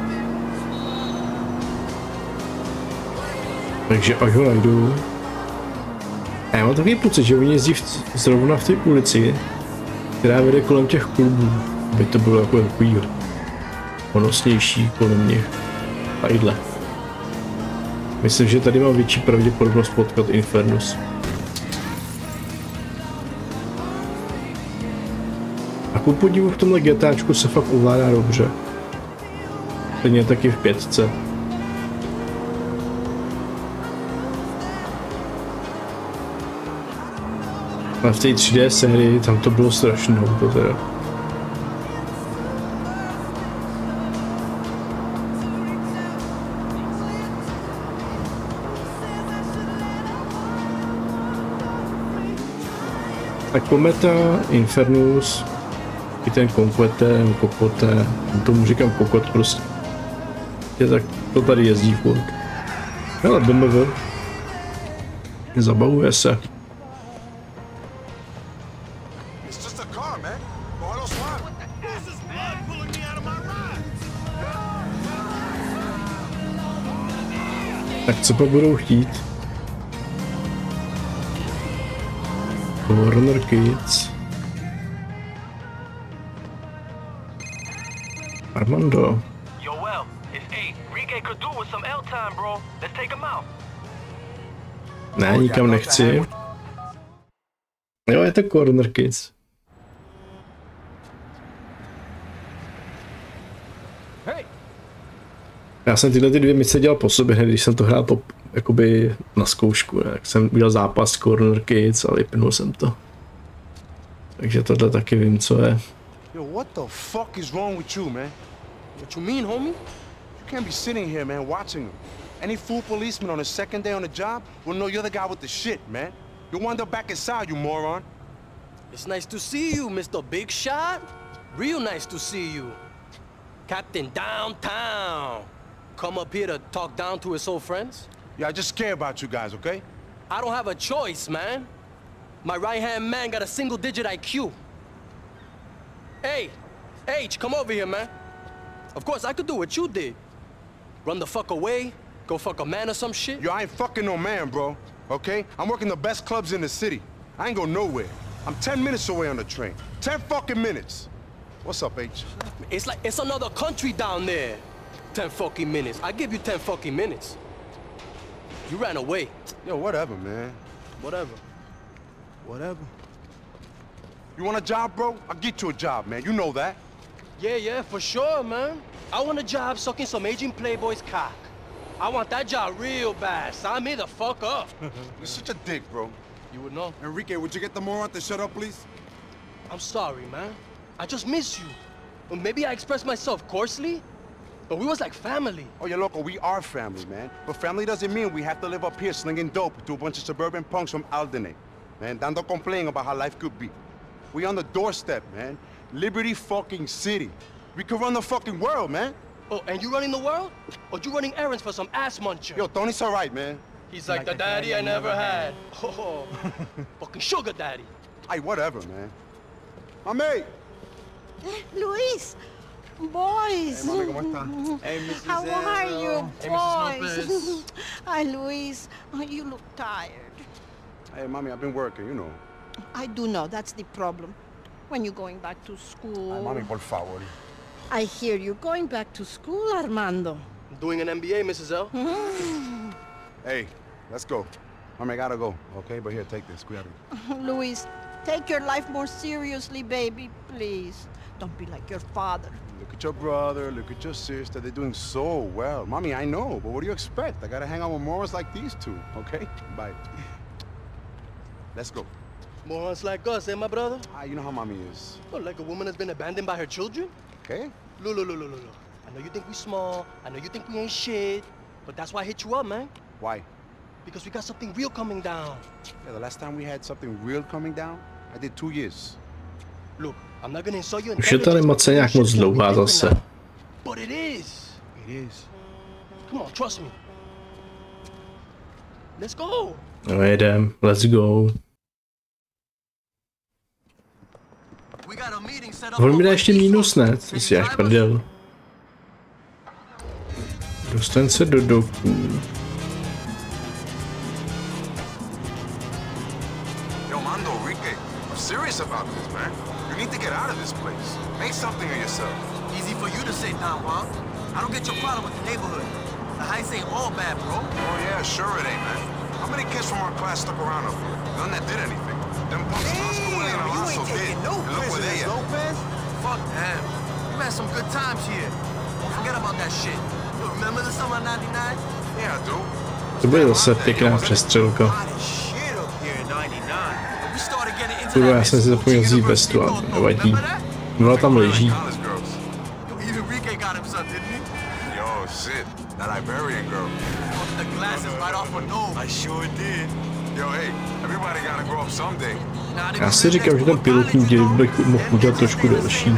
Takže až ho najdu. A já mám takový pocit, že oni jezdí v, zrovna v té ulici, která vede kolem těch klubů, aby to bylo jako takový honosnější kolem mě. Tadyhle. Myslím, že tady mám větší pravděpodobnost potkat Infernus. A ku podivu v tomhle GTAčku se fakt ovládá dobře. Stejně taky v pětce. A v té tři dé sérii tam to bylo strašné, to teda. Tak Kometa, Infernus, i ten Conquete, nebo Kokote, tomu říkám Kokot prostě. Je tak to tady jezdí furt. Ale B M W. Zabavuje se. Tak co pak budou chtít? Warner Kids. Armando. Yo, well, it's eight. Rike could do with some L time, bro. Let's take him out. Ne, nikam nechci. Jo, je to Corner Kids. Já jsem tyhle ty dvě mise dělal po sobě, hned když jsem to hrál po, jakoby na zkoušku, ne? Jak jsem udělal zápas Corner Kids a vypnul jsem to. Takže tohle taky vím, co je. Yo, what the fuck is wrong with you, man? What you mean, homie? You can't be sitting here, man, watching them. Any fool policeman on the second day on the job will know you're the guy with the shit, man. You wander back inside, you moron. It's nice to see you, Mister Big Shot. Real nice to see you. Captain Downtown. Come up here to talk down to his old friends? Yeah, I just care about you guys, okay? I don't have a choice, man. My right-hand man got a single-digit I Q. Hey, H, come over here, man. Of course, I could do what you did. Run the fuck away, go fuck a man or some shit. Yo, I ain't fucking no man, bro, okay? I'm working the best clubs in the city. I ain't go nowhere. I'm ten minutes away on the train. Ten fucking minutes. What's up, H? It's like, it's another country down there. Ten fucking minutes. I give you ten fucking minutes. You ran away. Yo, whatever, man. Whatever. Whatever. You want a job, bro? I'll get you a job, man. You know that. Yeah, yeah, for sure, man. I want a job sucking some aging playboy's cock. I want that job real bad. Sign me the fuck up. You're such a dick, bro. You would know. Enrique, would you get the moron to shut up, please? I'm sorry, man. I just miss you. Well, maybe I expressed myself coarsely, but we was like family. Oh, yeah, loco, we are family, man. But family doesn't mean we have to live up here slinging dope to a bunch of suburban punks from Alderney. Man, dando complaining about how life could be. We on the doorstep, man. Liberty fucking City. We could run the fucking world, man. Oh, and you running the world? Or you running errands for some ass muncher? Yo, Tony's all right, man. He's like, like the, the daddy, daddy I never had. had. Oh, fucking sugar daddy. Hey, whatever, man. My mate. Luis. Boys. Hey, mami, ¿cómo está? Hey, Missus How Ezo. Are you, hey, boys? Hi, Luis. Oh, you look tired. Hey, Mommy, I've been working, you know. I do know. That's the problem. When you're going back to school... Ay, Mommy, por favor. I hear you're going back to school, Armando. Doing an M B A, Missus L. Mm. Hey, let's go. Mommy, I gotta go, okay? But here, take this. Cuídate. Luis, take your life more seriously, baby, please. Don't be like your father. Look at your brother, look at your sister. They're doing so well. Mommy, I know, but what do you expect? I gotta hang out with morons like these two, okay? Bye. Let's go. Morons like us, eh, my brother? Ah, you know how Mommy is. Oh, like a woman has been abandoned by her children? Okay. Look, look, look, look, look. I know you think we small. I know you think we ain't shit. But that's why I hit you up, man. Why? Because we got something real coming down. Yeah, the last time we had something real coming down, I did two years. Look, I'm not gonna insult you. Už je ta animace nějak moc dlouhá zase. But it is. It is. Come on, trust me. Let's go. No jedem, let's go. On mi dá ještě mínus, ne? Ty si až prdel. Dostaň se do doků. Yo, Mando, Enrique, I'm serious about this, man. You need to get out of this place. Make something of yourself. Easy for you to say, Don Juan. I don't get your problem with the neighborhood. The heights ain't all bad, bro. Oh, yeah, sure it ain't, man. How many kids from our class stuck around up here? None that did anything. Them punks in Oscar and Alonso did. No and look where they at. Lopez? Fuck them. You had some good times here. Don't Forget about that shit. You remember the summer ninety-nine? Yeah, I do. To bude zase pěkná přestřelka. Kurva, já jsem si zapomněl vzít vestu a nevadí. Ona tam leží. Já si říkám, že ten pilotní díl by mohl udělat trošku delší.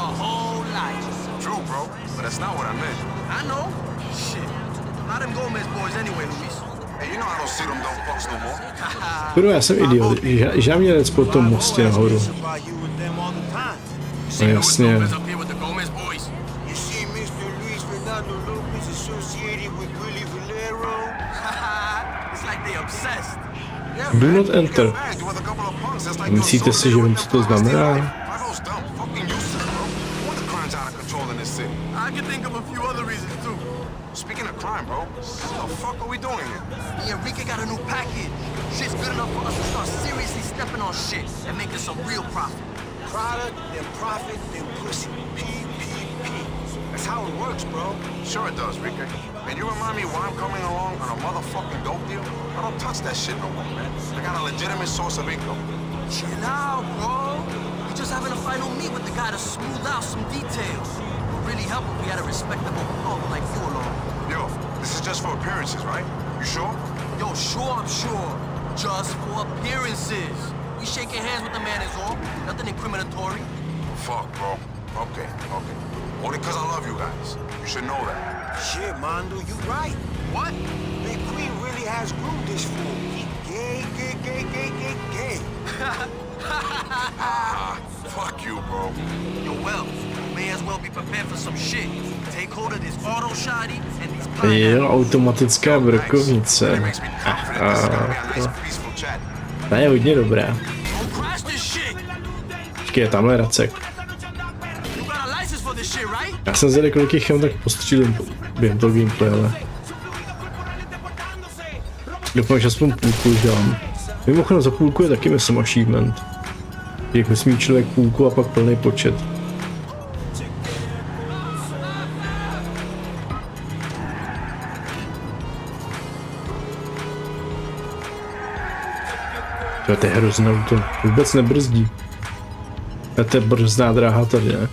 Kurva, já jsem idiot, že mě jde po tom mostě nahoru. No jasně. Do not enter. Myslíte si, že vím, co to znamená? Speaking of crime, bro, what the fuck are we doing here? Me and Enrique got a new package. Shit's good enough for us to start seriously stepping on shit and making some real profit. Product, then profit, then pussy. P, P, P. That's how it works, bro. Sure it does, Ricky. And you remind me why I'm coming along on a motherfucking dope deal? I don't touch that shit no more, man. I got a legitimate source of income. Chill out, bro. We just having a final meet with the guy to smooth out some details. It would really help if we had a respectable punk like you along. Yo, this is just for appearances, right? You sure? Yo, sure, I'm sure. Just for appearances. We shaking hands with the man is all. Nothing incriminatory. Fuck, bro. Okay, okay. Only because I love you guys. You should know that. Shit, Mondo, you right. What? Big Queen really has groomed this fool. He gay, gay, gay, gay, gay, gay. Ah, fuck you, bro. Yo, well, may as well be prepared for some shit. Take hold of this auto shotty and these pineapples. Jo, automatická brokovnice. Ta je hodně dobrá. Počkej, je tamhle Racek. Já jsem zde kolik jich tak postřílím během toho gameplay, ale... Doufám, že aspoň půlku už dám. Mimochodem za půlku je taky myslím achievement. Jak myslím člověk půlku a pak plný počet. To je hrozné auto, vůbec nebrzdí. To je brzdná dráha tady, ne?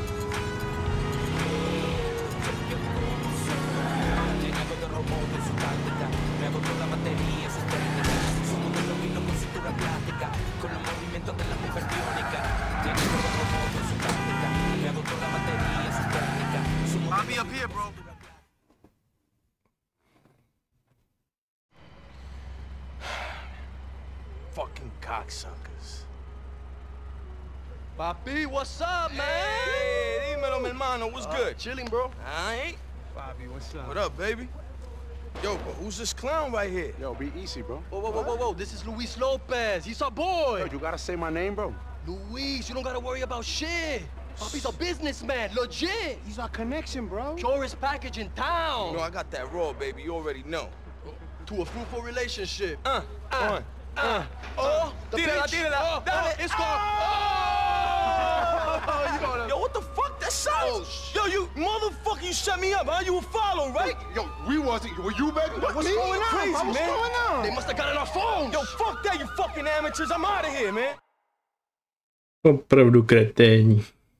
Fucking cocksuckers. Papi, what's up, man? Hey, dímelo, mi hermano. What's Uh, good? Chilling, bro. Alright. Bobby, what's up? What up, baby? Yo, but who's this clown right here? Yo, be easy, bro. Whoa, whoa, whoa, whoa, whoa. This is Luis Lopez. He's our boy. Yo, you gotta say my name, bro. Luis, you don't gotta worry about shit. Papi's a businessman, legit. He's our connection, bro. Purest package in town. You know, I got that raw, baby. You already know. To a fruitful relationship. Uh, uh, one. Uh, oh, the tírala, bitch. tírala. Oh, Dale. oh, it's gone. Oh, you gonna... Yo, what the fuck? That sounds... Oh, Yo, you motherfucker, you set me up, huh? You were following, right? Yo, we wasn't. Were you, baby? What, What's me? going on? Crazy, What's man. going on? They must have got it on phones. Yo, fuck that, you fucking amateurs. I'm out of here, man. Opravdu kreténi.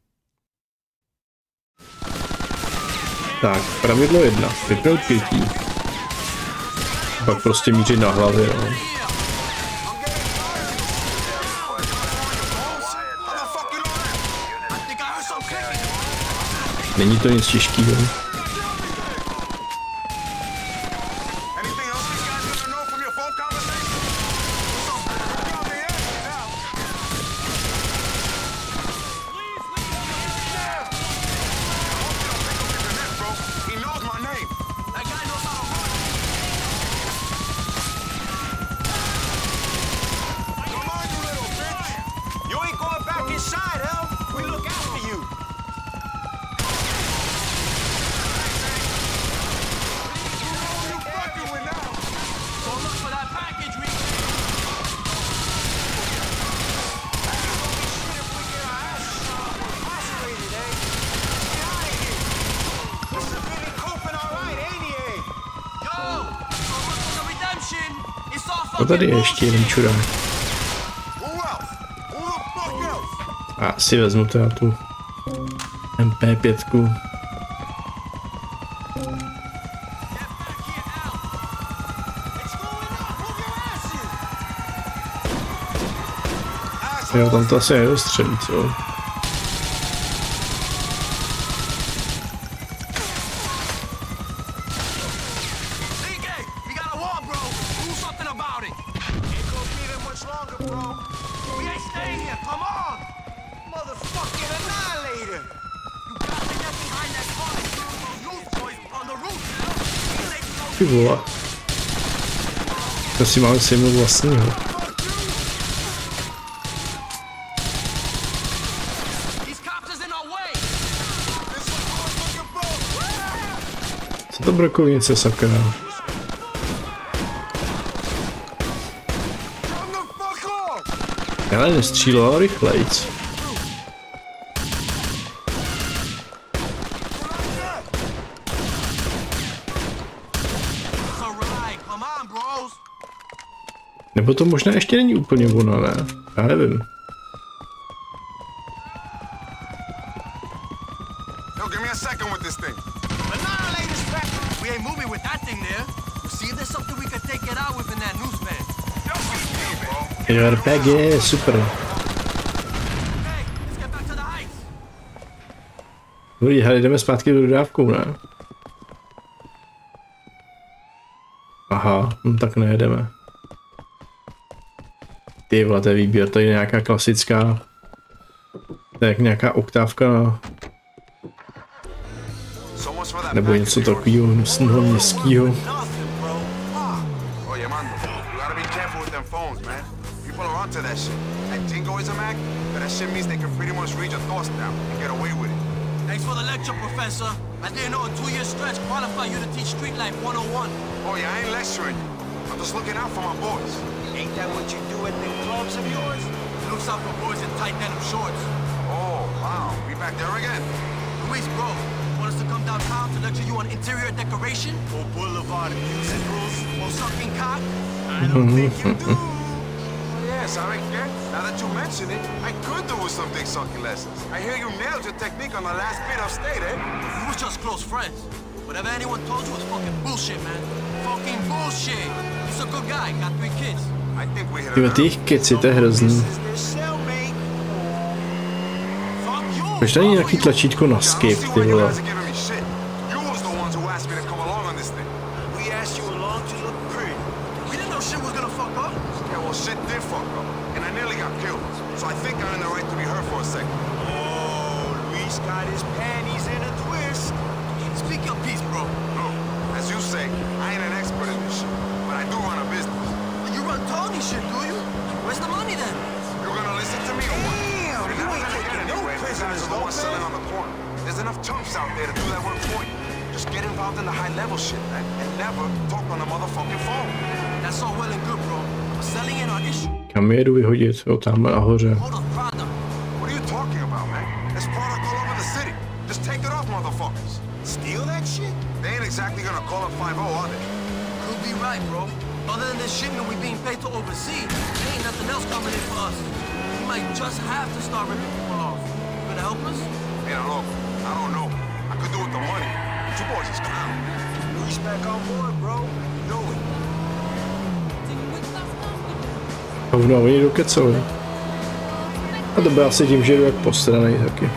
Tak, pravidlo jedna. Vypnout pětí. Pak prostě mířit na hlavě, no. Není to nic těžkého. A tady je ještě jeden čurák. A si vezmu teda tu M P pět. Jo, tam to asi nedostřelí, co? Ty vole. To si máme sejmout vlastního. Co to brokovnice, sakra? Ale nestřílel rychlejc. Nebo to možná ještě není úplně ono, ne? Já nevím. Jo, R P G, super. Dobrý, hele, jdeme zpátky do dodávkou, ne? Aha, no tak nejedeme. Ty vole, to je výběr, tady je nějaká klasická, to je jak nějaká oktávka na... Nebo něco takového hnusného městského. Thanks for the lecture, Professor. I didn't know a two-year stretch qualified you to teach street life one oh one. Oh yeah, I ain't lecturing you. I'm just looking out for my boys. Ain't that what you do at the clubs of yours? Looks out for boys in tight denim shorts. Oh, wow. We back there again. Luis, bro, want us to come downtown to lecture you on interior decoration? Or boulevard musicals? Or sucking cock? I don't think you do. Yes, I reckon. Now that you mention it, I could do with some dick sucking lessons. I hear you nailed your technique on the last bit of state, eh? We was just close friends. Whatever anyone told you was fucking bullshit, man. Fucking bullshit. He's a good guy, got three kids. I think we hit Tyhle těch keci, to je hrozný. Proč tady nějaký tlačítko na skip, ty vole? Shit did fuck up, and I nearly got killed. So I think I earned the right to be hurt for a second. Oh, Luis got his panties in a twist. Speak your piece, bro. Look, as you say, I ain't an expert in this shit, but I do run a business. You run Tony shit, do you? Where's the money then? You're gonna listen to me or what? Damn, you ain't taking no prisoners, the ones selling on the corner. There's enough chumps out there to do that work for you. Just get involved in the high-level shit, man, and never talk on the motherfucking phone. That's all well and good, bro. Selling in our issue. Kam jedu vyhodit? Jo, tamhle nahoře. What are you talking about, man? There's product all over the city. Just take it off, motherfuckers. Steal that shit? They ain't exactly gonna call up five oh, are they? Could be right, bro. Other than this shipment we being paid to oversee, there ain't nothing else coming in for us. We might just have to start ripping people off. You gonna help us? Hey, look, I don't know. I could do with the money. Two boys is clown. Luis back on board, bro. You know it. Hovno, oni jdou kecali. A to byl asi tím, že jdu jak postranej taky.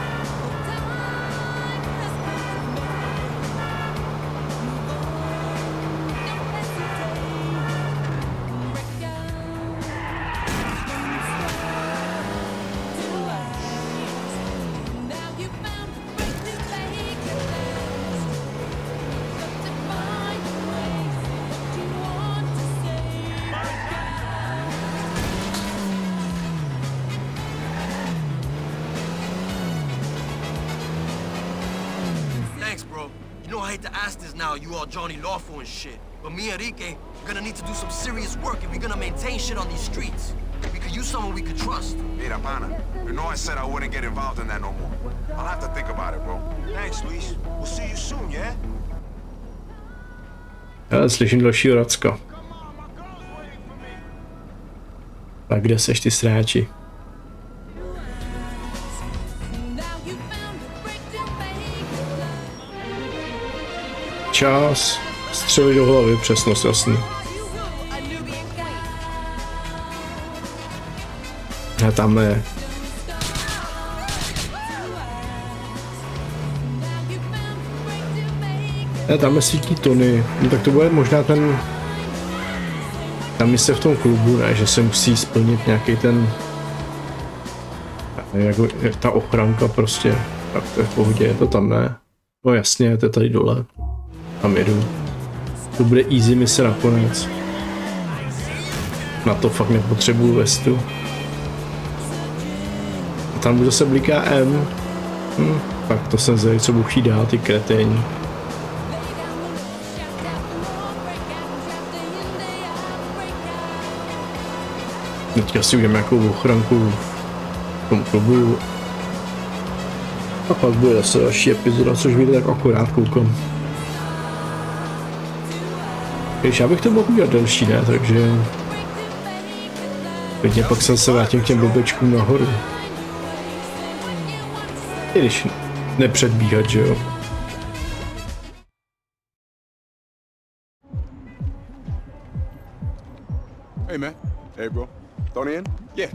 Johnny Lawful and shit. But me and Enrique, we're gonna need to do some serious work if we're gonna maintain shit on these streets. We could use someone we could trust. Mira, pana, you know I said I wouldn't get involved in that no more. I'll have to think about it, bro. Thanks, Luis. We'll see you soon, yeah? Já slyším dalšího Racka. Tak kde seš ty sráči? Čas. Střely do hlavy, přesnost, jasný. A tamhle je. A tamhle svítí Tony. No tak to bude možná ten... Tam jste v tom klubu, ne? Že se musí splnit nějaký ten... Jako ta ochranka prostě. Tak to je v pohodě, je to tam, ne? No jasně, to je tady dole. Tam jedu. To bude easy mise nakonec. Na to fakt nepotřebuju vestu. A tam zase bliká M. Hm, tak to jsem zvědavý, co budu chtít dát, ty kreténi. Teďka si uděláme nějakou ochranku v tom klubu. A pak bude zase další epizoda, což vyjde tak akorát, koukám. Když já bych to mohl udělat delší, ne, takže... Klidně pak se zase vrátím k těm blbečkům nahoru. I když nepředbíhat, že jo. Hey man. Hey bro. Tony in? Yeah.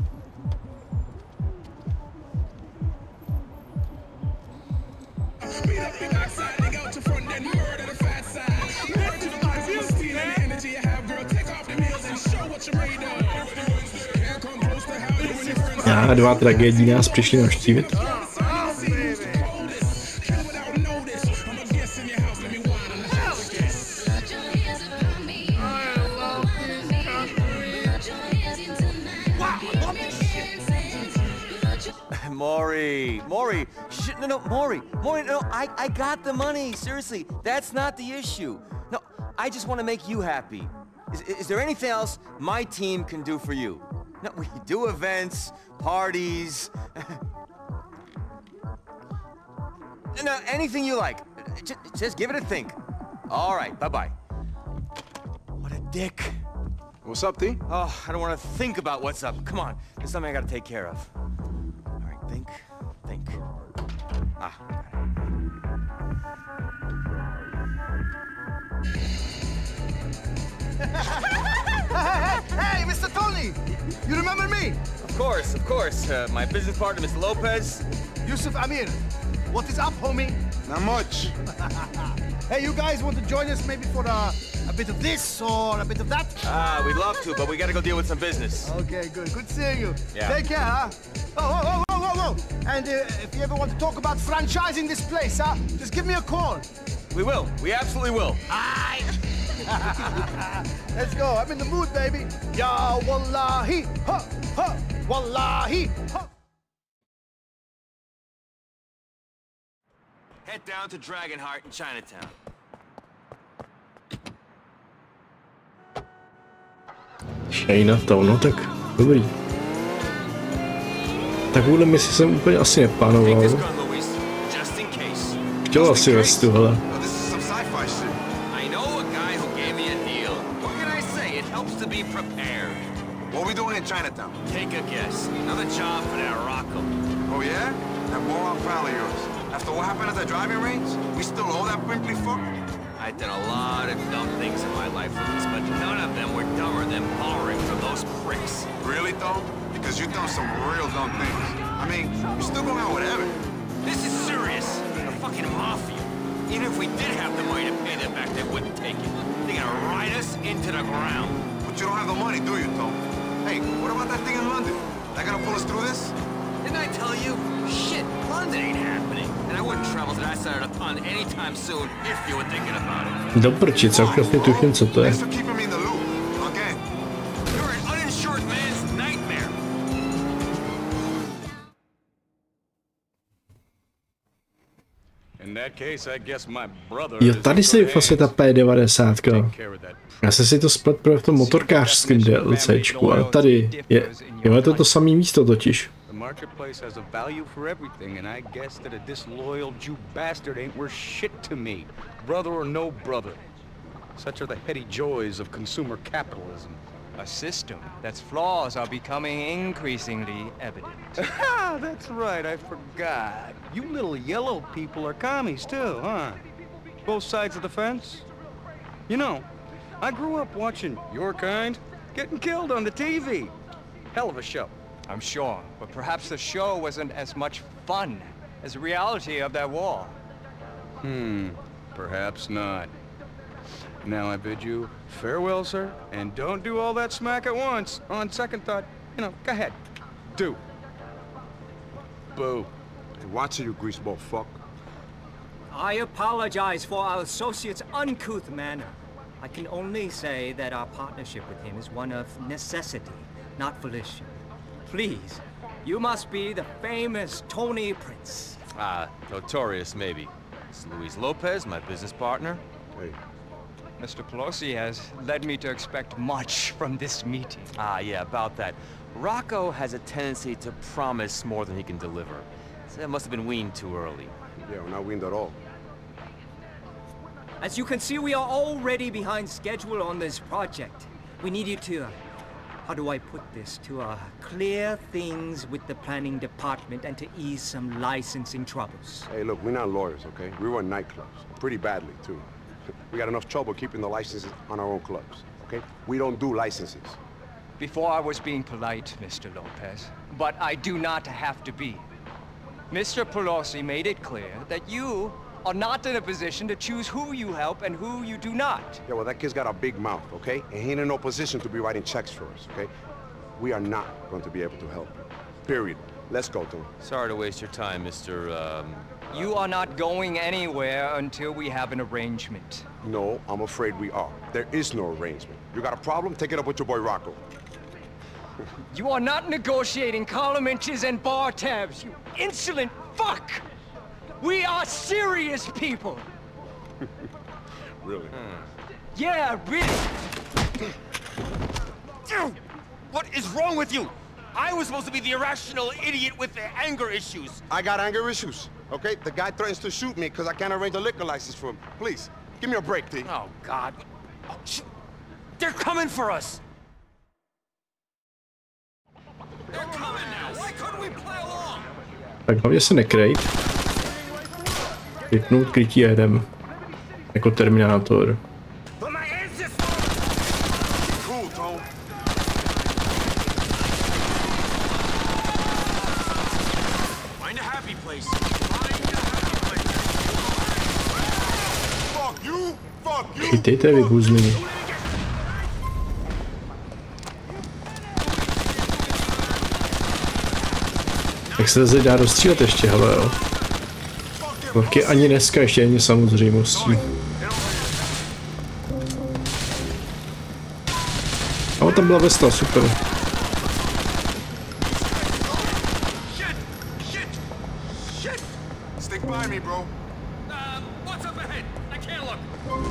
Já dva tragédii nás přišli navštívit. Maury, Maury, shit, no, no, Maury, Maury, no, I, I got the money, seriously, that's not the issue. No, I just want to make you happy. Is, is there anything else my team can do for you? No, we do events, parties, no, anything you like. Just, just give it a think. All right, bye-bye. What a dick. What's up, D? Oh, I don't want to think about what's up. Come on, there's something I gotta take care of. Think, think. Ah. Hey, hey, Mister Tony! You remember me? Of course, of course. Uh, my business partner, Mister Lopez. Yusuf Amir. What is up, homie? Not much. Hey, you guys want to join us maybe for a, a bit of this or a bit of that? Ah, we'd love to, but we gotta go deal with some business. Okay, good. Good seeing you. Yeah. Take care, huh? Oh, oh, oh, oh, oh, oh. And uh, if you ever want to talk about franchising this place, huh? Just give me a call. We will. We absolutely will. Aye. Let's go. I'm in the mood, baby. Ya wallahi, ha, ha, wallahi, ha. Head down to Dragonheart in Chinatown. Chinatown, no tak dobrý. Takovouhle misi jsem úplně asi neplánoval. Chtěl asi vestu, hele. What are we doing in Chinatown? Take a guess. Another job for that Rocco. Oh yeah? That moron pal of yours. After what happened at the driving range, we still owe that pimply fuck? I've done a lot of dumb things in my life, Luis, but none of them were dumber than borrowing from those pricks. Really, though? Because you've done some real dumb things. I mean, you're still going out with Evan. This is serious. The fucking mafia. Even if we did have the money to pay them back, they wouldn't take it. They're gonna ride us into the ground. But you don't have the money, do you, Tom? Hey, what about that thing in London? They're gonna pull us through this? Didn't I tell you? Shit, London ain't happening. And I wouldn't travel to that side of the pond anytime soon if you were thinking about it. Do prči, celkem tuším, co to je. Thanks for keeping me in the loop. Again. You're an uninsured man's nightmare. In that case, I guess my brother. Jo, tady se vlastně ta P devadesát. Já jsem si to splet pro v tom motorkářském DLCčku, ale tady je, jo, je to to samé místo totiž. The marketplace has a value for everything, and I guess that a disloyal Jew bastard ain't worth shit to me, brother or no brother. Such are the heady joys of consumer capitalism. A system that's flaws are becoming increasingly evident. That's right, I forgot. You little yellow people are commies too, huh? Both sides of the fence? You know, I grew up watching your kind getting killed on the T V. Hell of a show. I'm sure, but perhaps the show wasn't as much fun as the reality of that war. Hmm, perhaps not. Now I bid you farewell, sir, and don't do all that smack at once. On second thought, you know, go ahead. Do. Boo. Hey, watch it, you greaseball fuck. I apologize for our associate's uncouth manner. I can only say that our partnership with him is one of necessity, not volition. Please, you must be the famous Tony Prince. Ah, notorious maybe. It's Luis Lopez, my business partner. Hey. Mister Pelosi has led me to expect much from this meeting. Ah, yeah, about that. Rocco has a tendency to promise more than he can deliver. So that must have been weaned too early. Yeah, we're not weaned at all. As you can see, we are already behind schedule on this project. We need you to, uh, how do I put this, to uh, clear things with the planning department and to ease some licensing troubles. Hey, look, we're not lawyers, okay? We run nightclubs, pretty badly, too. We got enough trouble keeping the licenses on our own clubs, okay? We don't do licenses. Before I was being polite, Mister Lopez, but I do not have to be. Mister Pelosi made it clear that you are not in a position to choose who you help and who you do not. Yeah, well, that kid's got a big mouth, okay? And he ain't in no position to be writing checks for us, okay? We are not going to be able to help. Period. Let's go, Tony. Sorry to waste your time, Mister Um... You are not going anywhere until we have an arrangement. No, I'm afraid we are. There is no arrangement. You got a problem? Take it up with your boy Rocco. You are not negotiating column inches and bar tabs, you insolent fuck! We are serious people! Really? Yeah, really! What is wrong with you? I was supposed to be the irrational idiot with the anger issues. I got anger issues, okay? The guy threatens to shoot me because I can't arrange a liquor license for him. Please, give me a break, T. Oh, God. Oh, shit. They're coming for us! They're coming now! Why couldn't we play along? Tak hlavně se nekrej. Vypnout krytí a jedem. Jako Terminátor. Cool, Tone. Find a happy place. Find a happy place. Fuck you! Fuck you! Chytejte vy buzliny. Jak se zde dá dostřílet ještě, hele jo. Taky ani dneska ještě není samozřejmostí. A tam byla vesta, super. Stick by me, bro. Uh, what's up ahead? I can't look.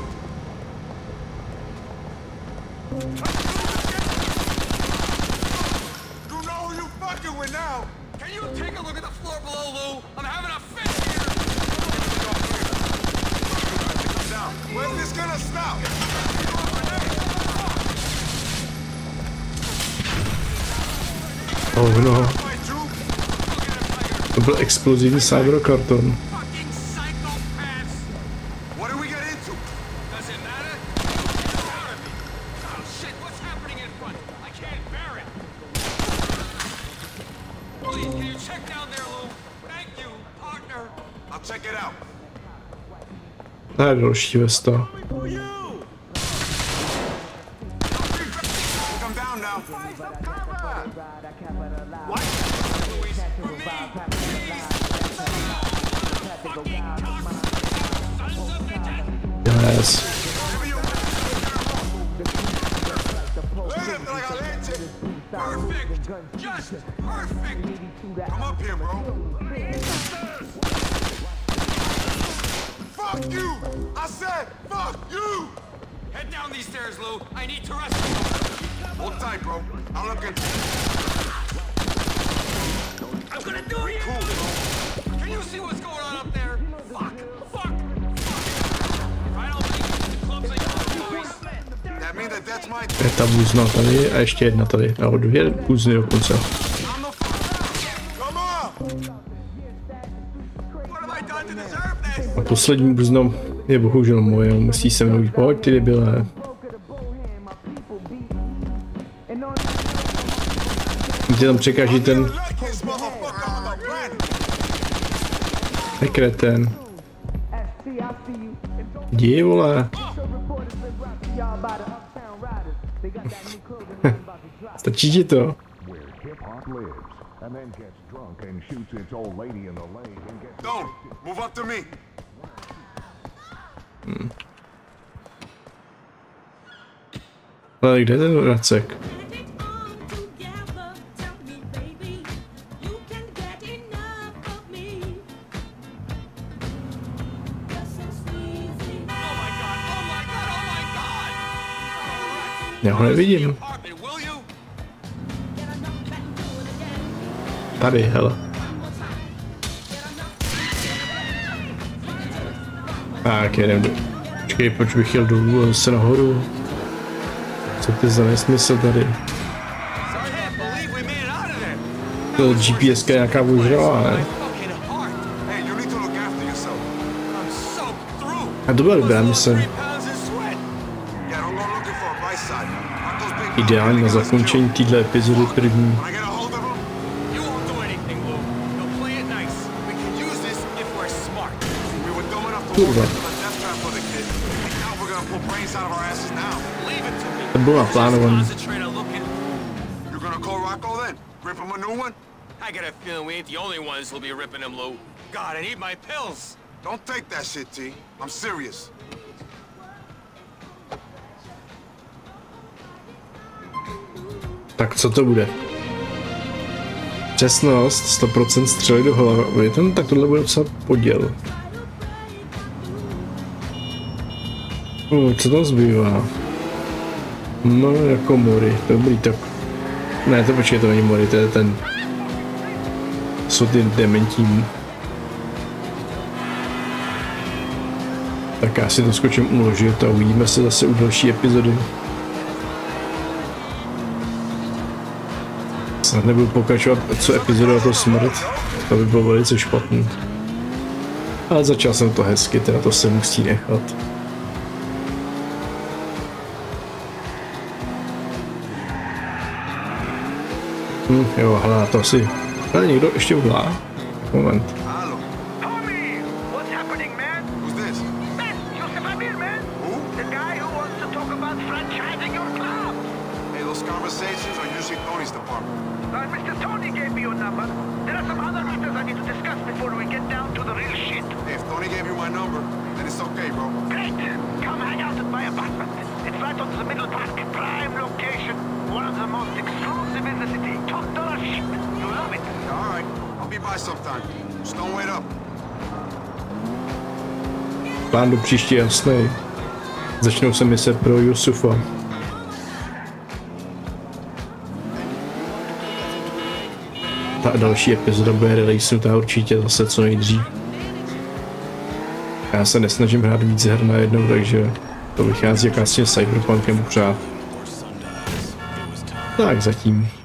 You know who you fucking with now. Can you take a look at the floor below, Lou? I'm having a fit here. Down. Where's this gonna stop? Oh no. To byl explozivní cyberkarton. What do we get into? Does it matter? Oh shit, what's happening in front? I can't bear it. Please, can you check down there, Lou? Thank you, partner. I'll check it out. To je další vesta. Come down now. What? Luis, for me, please. Fucking cock. Sons of bitches. Yes. Perfect. Just perfect. Come up here, bro. Fuck you! I said, fuck you! Head down these stairs, Lou. I need to rescue you. Hold tight, bro. I'll look into it. I'm gonna do you! Cool. Can you see what's going on up there? Fuck! Fuck! Fuck! If I don't make it to the clubs, I go, Luis. That Je ta buzna tady a ještě jedna tady. A dvě buzny dokonce. A poslední buznou je bohužel moje, musí se mnou jít. Pojď ty debile. Tě tam překáží ten... Nekreten. Jdi, vole. Stačí ti to? Hmm. Ale kde je ten Racek? Já ho nevidím. Tady, hele. Tak, jedem. Počkej, proč bych jel dolů a zase nahoru? Co to je za nesmysl tady? To G P S ka nějaká ožrala, ne? A to byla dobrá mise. Ideální na zakončení této epizody první. Kurva. To bylo naplánované. Tak co to bude? Přesnost, sto procent střely do hlavy, ten, tak tohle bude docela poděl. Uh, co tam zbývá? No, jako Mori, dobrý, tak... Ne, to počkej, to není Mori, to je ten... Jsou ty dementní. Tak já si to skočím uložit a uvidíme se zase u další epizody. Snad nebudu pokračovat co epizodu jako smrt, to by bylo velice špatný. Ale začal jsem to hezky, teda to se musí nechat. Hm, jo, hele, to asi... Ale někdo ještě volá? Moment. Plán do příště jasný. Začnou se mise pro Yusufa. Ta další epizoda bude releasenutá určitě zase co nejdřív. Já se nesnažím hrát víc her najednou, takže to vychází jak s tím Cyberpunkem pořád. Tak zatím.